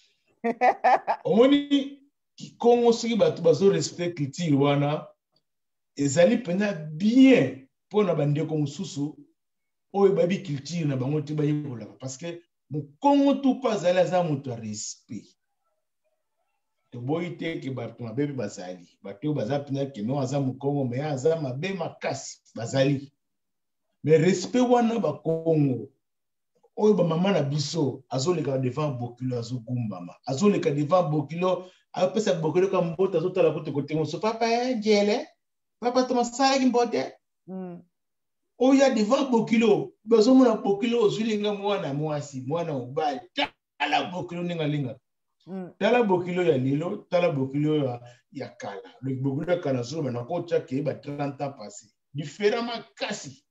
moni ki Congo siki bato bazo respect culture wana ezali pena bien pour na bandeko mususu oyo babi culture na bango te bayibola parce que mu Congo tout pas à l'aise muto respect to boite ke bato mabebi bazali bato bazapina ke no aza mu Congo mais aza mabe makasi bazali mais respect wana ba Congo oyo ba mama na biso azoleka devant bokilo azogumbama azoleka devant bokilo apesa bokilo ka mbota azotala kote ngoso papa jele papa to masala ki mbote oya devant bokilo bazomona bokilo ozulinga mwana obali tala bokilo ningalinga tala bokilo ya lilo tala bokilo ya kala le bokilo ya kala solo na ko tchake ba 30 ans passé différent makasi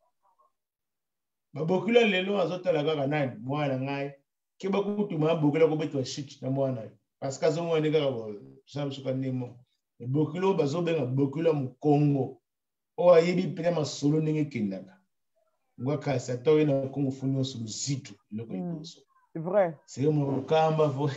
ba bokilo lelo azotala kaka nani mwana ngai ke bakutuma bokilo ko betwa shit na mwana parce que azomwana kaka bo samsuka nemo bokilo bazobenga bokilo mu Congo o ayebi pena masolo ndenge kendaka ngwaka satawe na Congo funyo sulu zitu loko iboso c'est vrai c'est mon kamba vo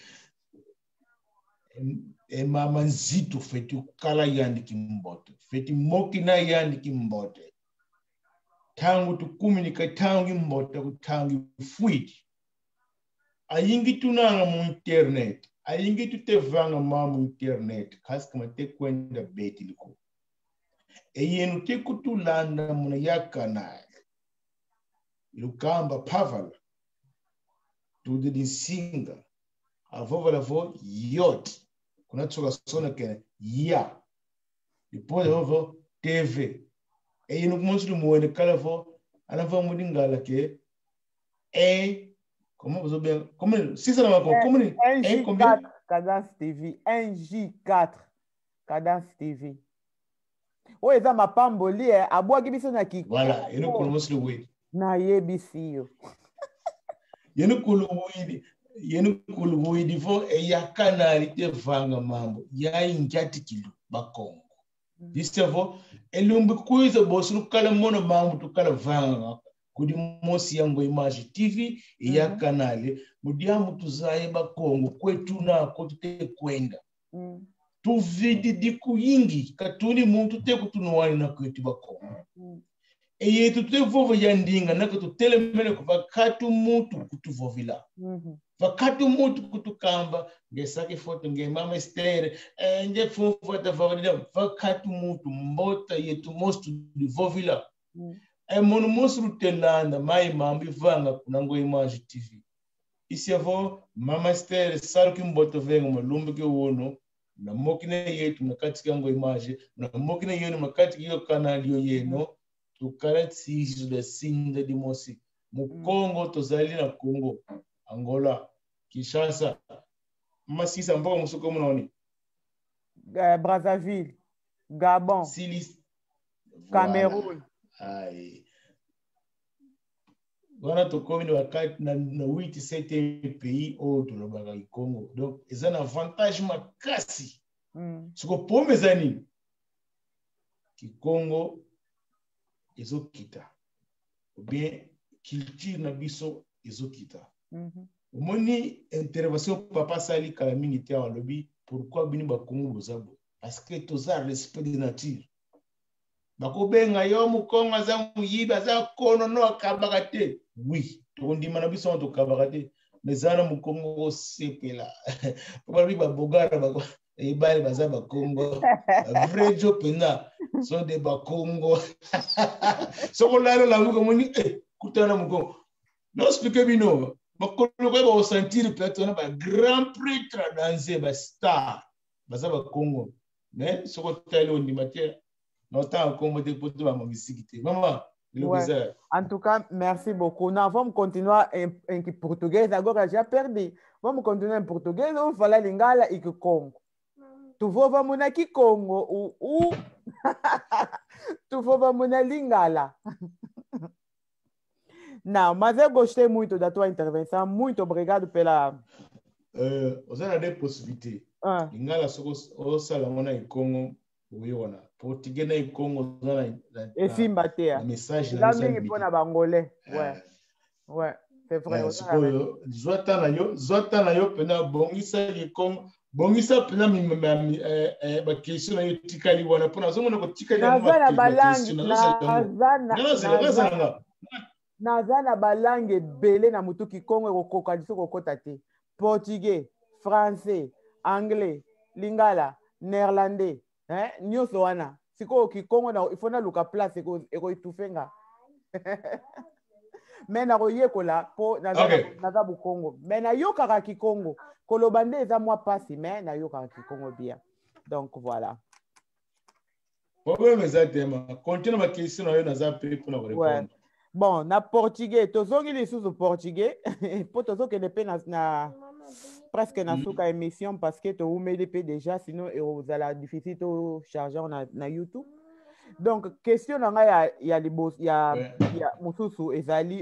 e mama nzitu fetu kala yandi kimbote feti moki na yandi kimbote tangu tukuminika tangu mbote kutangu fuiti ayingi tunanga mu internet ayingi tutevanga mu internet kaska mate kwenda beti liko eyenu tekutulanda muna yakana lukamba pavala tude disinga avovala vo yot kuna tsoka sona ke ya ipoje vo tv eyenu kumonsu muwene kala vo anava mudingala ke comment vous avez comment si ça va comment combien Cadence TV 1J4 Cadence TV. Oui, ça m'a pas embolé. À boire qui biso na ki. Voilà, et nous commençons le oui. Na yebisiyo. Yenu kulubuidi fo ya kanali te vanga mambo ya injati kilu bakongo. Disavo elumbi kuiza bosulu kala mono mambo tu kala vanga kudi mosi yango Image TV ya kanali mudiamu tuzaye bakongo kwetu na kote kwenda. Tu vidi diku yingi katuni muntu te kutunuwani na kwetu bakongo. Eye tu vovo yandinga na kutu telemene vakatu mutu kutuvovila. Vakatu mutu kutukamba ngesake foto nge mama Esther nge foto vavalida vakatu mutu mbota yetu mostu divovila. Mono mosu telanda mai mambi vanga kunango Image TV. Isi avo mama Esther saruki mboto venga malumbi ke wono na mokine yetu makati kango Image na mokine yenu makati kiyo kanali yo yeno. Tukarati da sinda di mosi mu Congo tozali na Congo Angola Kinshasa masisa mpaka musuko munaoni Brazzaville Gabon Silis Cameroun ai wana tokomi na wakati na 8-7 pays au tulobaka Congo donc ils ont un avantage makasi suko pombe zani ki Congo ezokita ou bien culture na biso ezokita. Omoni intervention papa sali kala mingi te en lobby pourquoi bini ba Congo bozabo parce que toza respect de nature. Bako benga yo mu Congo za muyiba za kono no akabaka te. Oui, to ndima na biso to kabaka te. Mais zana mu Congo sepela. Papa bi ba bogara bako ebali baza ba Congo. Vrai jo pena. Sont des Bakongo. Soko lalo la muko moni kutana muko. Non expliquer bino. Bakongo ko sentir peut-être on ba grand prêtre danser ba star. Baza Bakongo. Mais soko tali on dimatière. Non tant Congo de poto ba musique. Maman, ouais. En tout cas, merci beaucoup. Nous vamos continuar em português. Agora já perdi. Vamos continuar em português ou falar lingala e que Congo. Tu vamos na Congo tu vamos na lingala. Não, mas eu gostei muito da tua intervenção. Muito obrigado pela. Você não tem possibilidade. Lingala só sala mona em Congo, uiona. Português na Congo na. E sim bater. Mensagem lá mesmo põe na bangolais. Ouais. Ouais, c'est vrai. Zota na yo pena bongisa ki Congo. Bongisa pena ba question na yo tikali wana pona zomona ko tikali na balangi na balangi belé na mutuki Congo ekokoka diso kokota te. Portugais, français, anglais, lingala, néerlandais, nyonso wana. Siko ki Congo na ifona luka place eko itufenga. Mena koyekola po naza bu Congo. Mena yokaka ki Congo. Kolobande eza moi pasi mais na yokaka ki Congo bien. Donc voilà. Problème exactement. Continue ma question na yo naza pe pour répondre. Bon, na portugais, tozongi lisusu portugais. Po tozoke ne pe na presque na suka émission parce que to umeli pe déjà sinon ezala difficile to charger na YouTube. Donc question na ya libos ya mususu ezali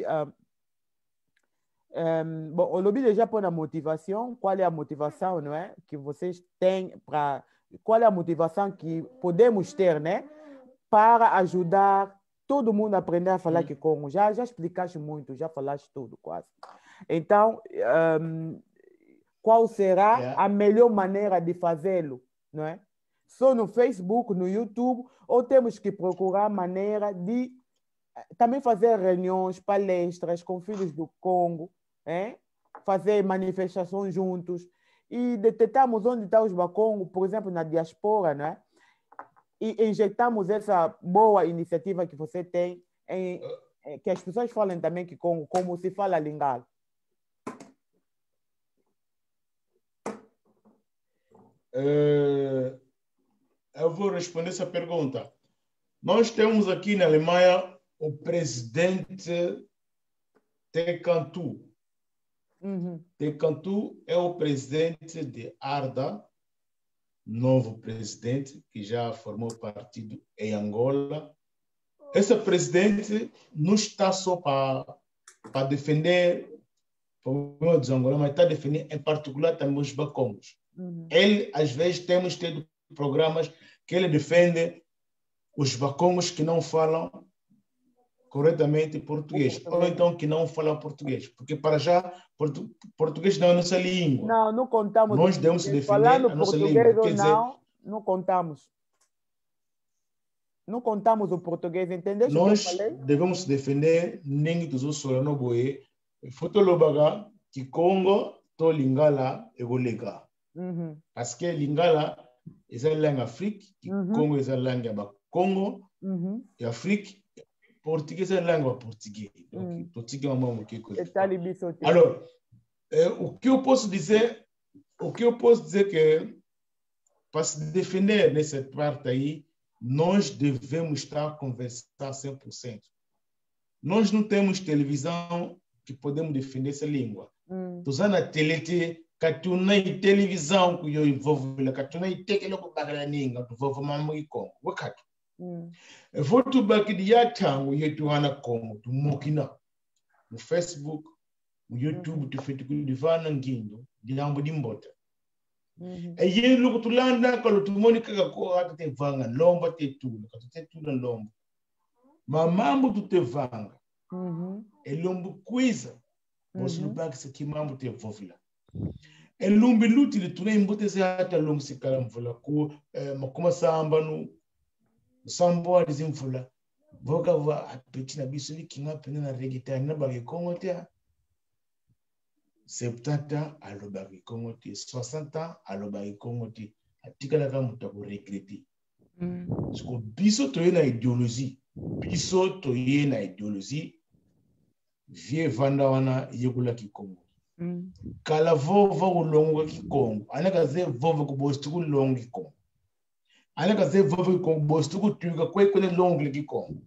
bon on lobby déjà pour la motivation, qual é a motivação, não é, que vocês têm para qual é a motivação que podemos ter, né, para ajudar todo mundo a aprender a falar que como já explicaste muito, já falaste tudo quase. Então, qual será a melhor maneira de fazê-lo, não é? Só no Facebook, no YouTube, ou temos que procurar maneira de também fazer reuniões, palestras com filhos do Congo, fazer manifestações juntos e detectamos onde está os Bakongo, por exemplo, na diaspora, né? E injetamos essa boa iniciativa que você tem, que as pessoas falem também que Congo, como se fala lingala. Eu vou responder essa pergunta. Nós temos aqui na Alemanha o presidente Tekantu. Tekantu é o presidente de Arda, novo presidente, que já formou partido em Angola, esse presidente não está só para defender o problema dos Angola, mas está a defender em particular também os bacongos. Ele, às vezes, temos tido programas que ele defende os bacongos que não falam corretamente português, ou então que não falam português, porque para já português não é a nossa língua. Não contamos. Nós devemos defender falando a nossa português língua. Ou quer dizer, não contamos. Não contamos o português, entendeu? Nós devemos defender nem dos Solano Boye, Fotolobaga, que Congo, to Lingala e Golega. Parce que Lingala est une langue Afrique, Congo est une langue Congo, et Afrique, portugais est une langue portugais. Donc, portugais est alors, o que eu posso dizer que, para se defender nessa parte aí, nós devemos estar a conversar 100%. Nós não temos televisão que podemos defender essa língua. Usando a telete, que tu não tem televisão que eu envolvo, que tu não tem que logo pagar a língua, tu vou fazer muito com. Wakati. Vou tu baki de yatango yetu ana Congo, tu mokina. No Facebook, no YouTube, tu feito com divana ngindo, de ambo de mbota. E yeye luku tulanda kalo tumonika kako hata te vanga lomba te tula kato te tula lomba mamambo tu te vanga e lombo quiza bosi lubaki se kimambo te vovila e lumbi luti le tuna imbote se hata lombo se kala mvula ku makuma samba no sambo ali zimvula voka va apetina biso li kinga pena na reggaeton na bagi Congo te 70 ans à l'Obagi Congo, 60 ans à l'Obagi Congo, à Tikalaka Moutako regretter. Parce que biso to na idéologie, vie vanda wana yekula ki Congo. Kala vova ulongo ki Congo, anaka ze vova ku bostu ku longo ki Congo. Anaka ze vova ku bostu ku tuga kwe longo ki Congo.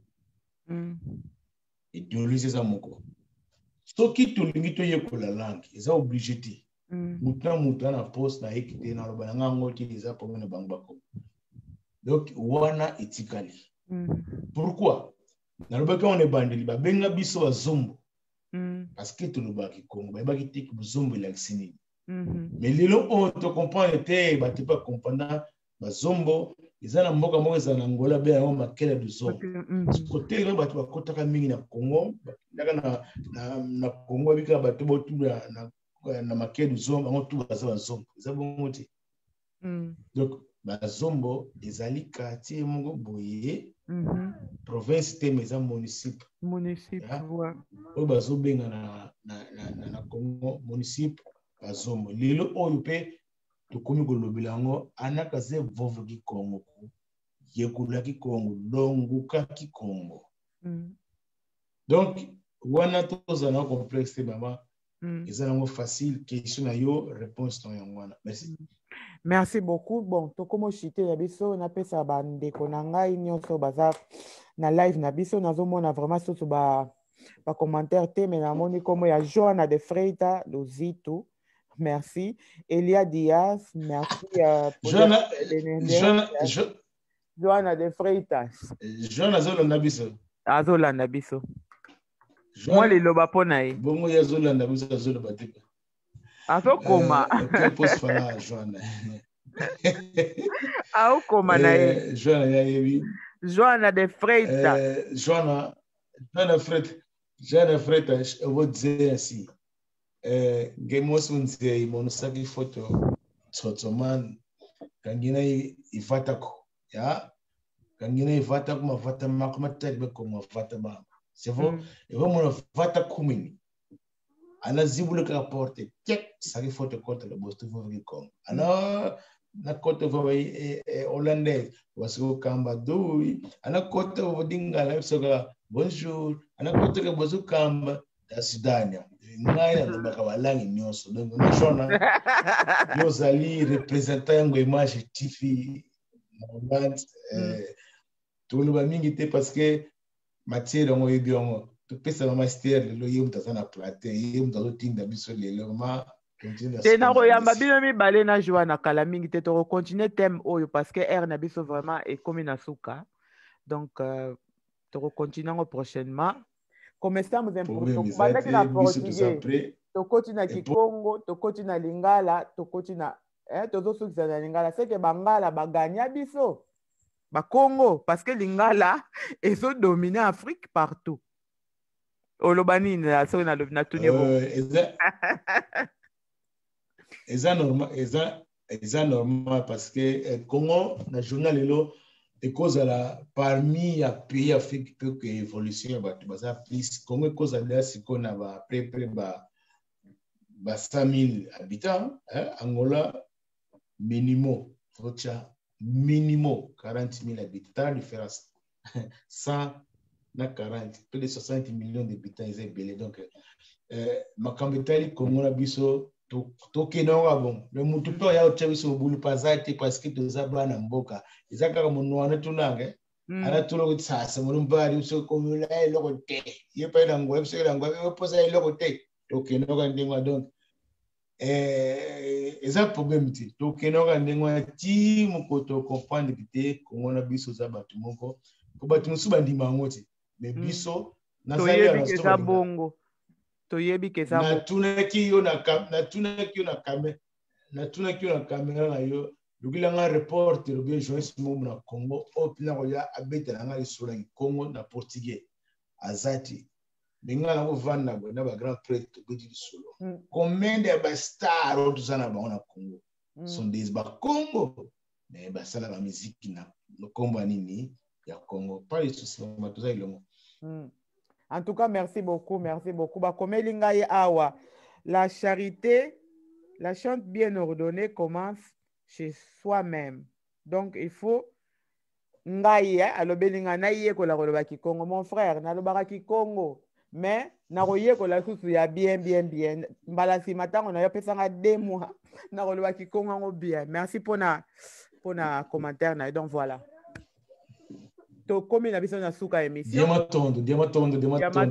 Idéologie za moko. So qui tout le monde est pour la langue, ils sont obligés. Moutan na poste na ekite na loba na ngoti ils pour na bangbako. Donc wana etikali. Pourquoi? Na loba ka on est bandeli ba benga biso ba zombo. Parce que tout le baki Congo, ba baki tik zombo la sini. Mais lelo on te comprend était ba te pas comprendre ba zombo izana mboka moko za Angola be ya makela du zombo. Côté là ba tu bakotaka mingi na Congo, na Congo bika ba to botu na makela du zombo, on tout baza zombo. Ça bon ti. Donc ba zombo ezali quartier moko boye. Province te meza municipal. Ouais. O bazo benga na Congo municipal ba zombo. Lelo oyo pe to komi kolobela ngo anaka ze vovo ki Congo yekula ki Congo longuka ki Congo. Donc wana toza na complexe mama ezana ngo facile question na yo réponse to yangwana. Merci. Merci beaucoup. Bon, to komo chité ya biso na pesa bande konanga nyonso baza na live na biso nazomona vraiment soso ba commentaire te mais na moni komo ya Joana de Freita Lozito. Merci. Elia Diaz, merci. Joana de Freitas. Joana Zolanda biso. Azolanda biso. Moi les loba ponae. Bongo ya Zolanda biso Zolanda bateka. Azokoma. Que posso falar Joana? Au koma nae. Joana ya yebi. Joana de Freitas. Joana Freitas, eu vou dizer assim. Gemos unze monusaki foto tsotoman kangina ivatako ya kangina ivatako mavata makamata libeko mavata ba c'est bon et vraiment vata kumini ana zibule ka porte check saki foto contre le boss tu vovi comme ana na côté vovi hollandais wasiko kamba doi ana côté vodinga la soka bonjour ana côté ke bozu kamba da Sudania ngai na bakawalangi nyonso donc nashona yozali representant yango image TV na toloba mingi te parce que matière ngo yebiongo to pesa ma master lelo yemta sana plate yemta to tinda biso lelo ma continue te na koyamba bino mibale na joie na kala mingi te to continuer thème oyo parce que air na biso vraiment et comme na suka donc Tu continuons prochainement. Comme estamos em Português, tu continua aqui Congo, tu continua Lingala, tu continua, tu continua na Lingala. C'est que Bangala ba gagner biso, ba Congo, parce que Lingala ils ont dominé l'Afrique partout. Olobani na so na tunye bo. C'est normal parce que Congo na journal lelo et cause la parmi les pays africains que évolution ba baza plus Congo cause la siko na ba près ba 100,000 habitants, Angola minimum 40,000 habitants différence 100 na 40 plus de 60 millions d'habitants ils belé donc makambetali Congo na biso tokenonga bon le mutu to ya ochabiso bulu pazati parce que tozaba na mboka izaka munwana tunange ala tulo sasa murumbari uso komula eloko te yepa ila ngwe bisela ngwe posa eloko te tokenonga ndengwa donc eza problème ti tokenonga ndengwa ti mukoto comprendre que Congo na biso za batu moko ko batu musuba ndima ngoti mais biso na zalia na bongo toyebi ke za na tunaki yo na kamera na yo lukila nga reporter bien journaliste mo na Congo opina ko ya abeta nga isura ki Congo na portugais azati benga na vanda na ba grand prêtre bidi solo combien de ba star otuzana ba na Congo sont des ba Congo mais ba sala ba musique na no komba nini ya Congo pas les soucis ma tuza ilongo. En tout cas, merci beaucoup, merci beaucoup. Bakomeli ngai awa, la charité, la chante bien ordonnée commence chez soi-même. Donc, il faut ngai alobeli nga na ye ko la koloba ki Congo, mon frère, na lobaka ki Congo, mais na roye ko la susu ya bien. Mbala si matango na yo pesa nga 2 mois, na koloba ki Congo ngo bien. Merci pour na commentaire na. Donc voilà. To komi na biso na suka émission Diamatondo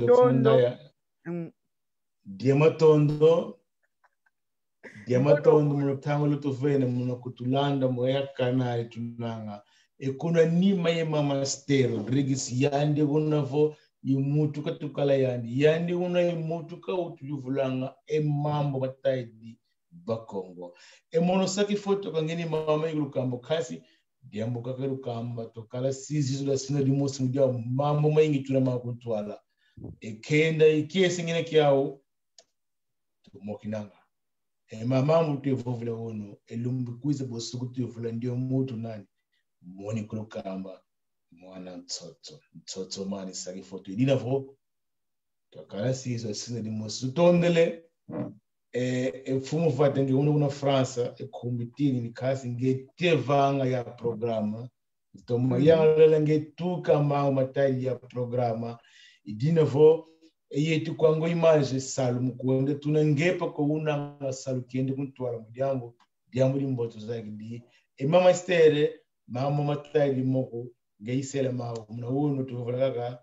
mutango luto vene muna kutulanda moya kana tunanga ekuna nima ye mama Esther Rodrigues yande unavo imutu katukala yande una imutu ka utuluvulanga mambo bataidi bakongo monosaki foto kangeni mama ilukambo kasi diambo kakaru kamba tokala sisi la sina limosi mudia mambo maingi tuna makuntwala ekenda ikiesi ngine kiao mokinanga mama mutu evovula wono elumbu kuiza bosuku tuvula ndio mutu nani moni kulukamba mwana mtoto mani saki foto idina vo tokala sisi la sina limosi tondele fumo vatenge una França komitini ni kasi ngetevanga ya programa toma yanga ngetuka matai ya programa idina vo yetu kwango image salu mukonde tunangepa ko una salu kende kuntwala mudiambo limboto zaki di mama Estere mama matai limoko ngeisela mawo muna wono tuvolaka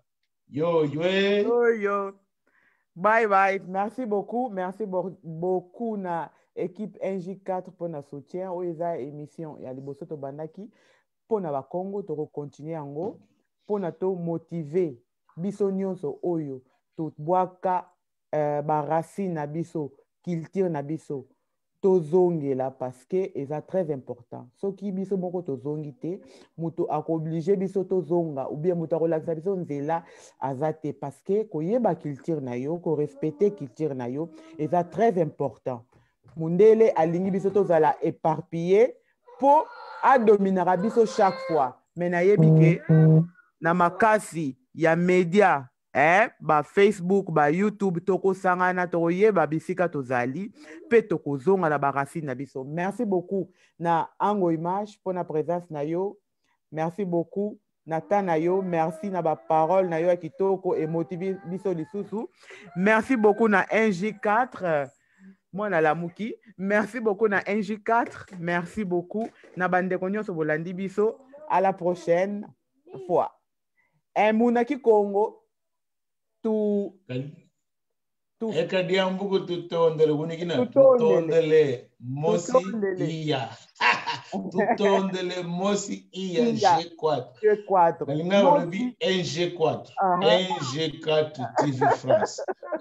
yo. Bye. Merci beaucoup na équipe NJ4 pour notre soutien. Oeza émission ya liboso to bandaki pour na ba Congo to continuer yango pour na to motiver biso nyonso oyo to bwaka ba racine na biso culture na biso to zongela parce que eza très important. Soki biso moko to zongi te muto akoblige biso to zonga ou bien muto akolakisa biso nzela azate parce que koyeba culture na yo ko respecter culture na yo eza très important. Mundele alingi biso to zala éparpillé po adominera biso chaque fois mais na yebi ke na makasi ya media ba Facebook, ba YouTube, toko sangana, toko yeba bisika tozali, pe toko zonga na ba racine na biso. Merci beaucoup na Ango Image pour na présence na yo. Merci beaucoup na ta na yo. Merci na ba parole na yo kitoko et motiver biso lisusu. Merci beaucoup na NJ4. Moi na Lamuki. Merci beaucoup na NJ4. Merci beaucoup na bande konyo so bolandi biso. À la prochaine fois. Mounaki Congo. Eka diambugo tutondele unigina tutondele mosi iya. Tutondele mosi iya G4. G4. Nalinga wanabi NG4. NG4 TV France.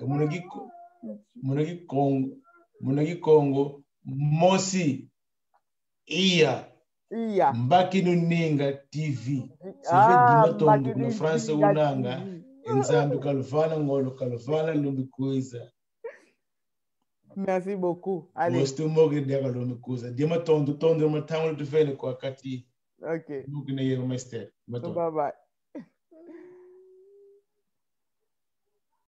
Munagi Congo mosi iya. Mbaki nuninga TV. Seve dima tondo kuna France unanga. Nzambi kalufana ngolo kalufana lumbi kuiza. Merci beaucoup. Allez. Mostu mogi dega lumbi kuiza. Dima tondo matango tufene kwa kati. Okay. Mugina yero master. Bye bye.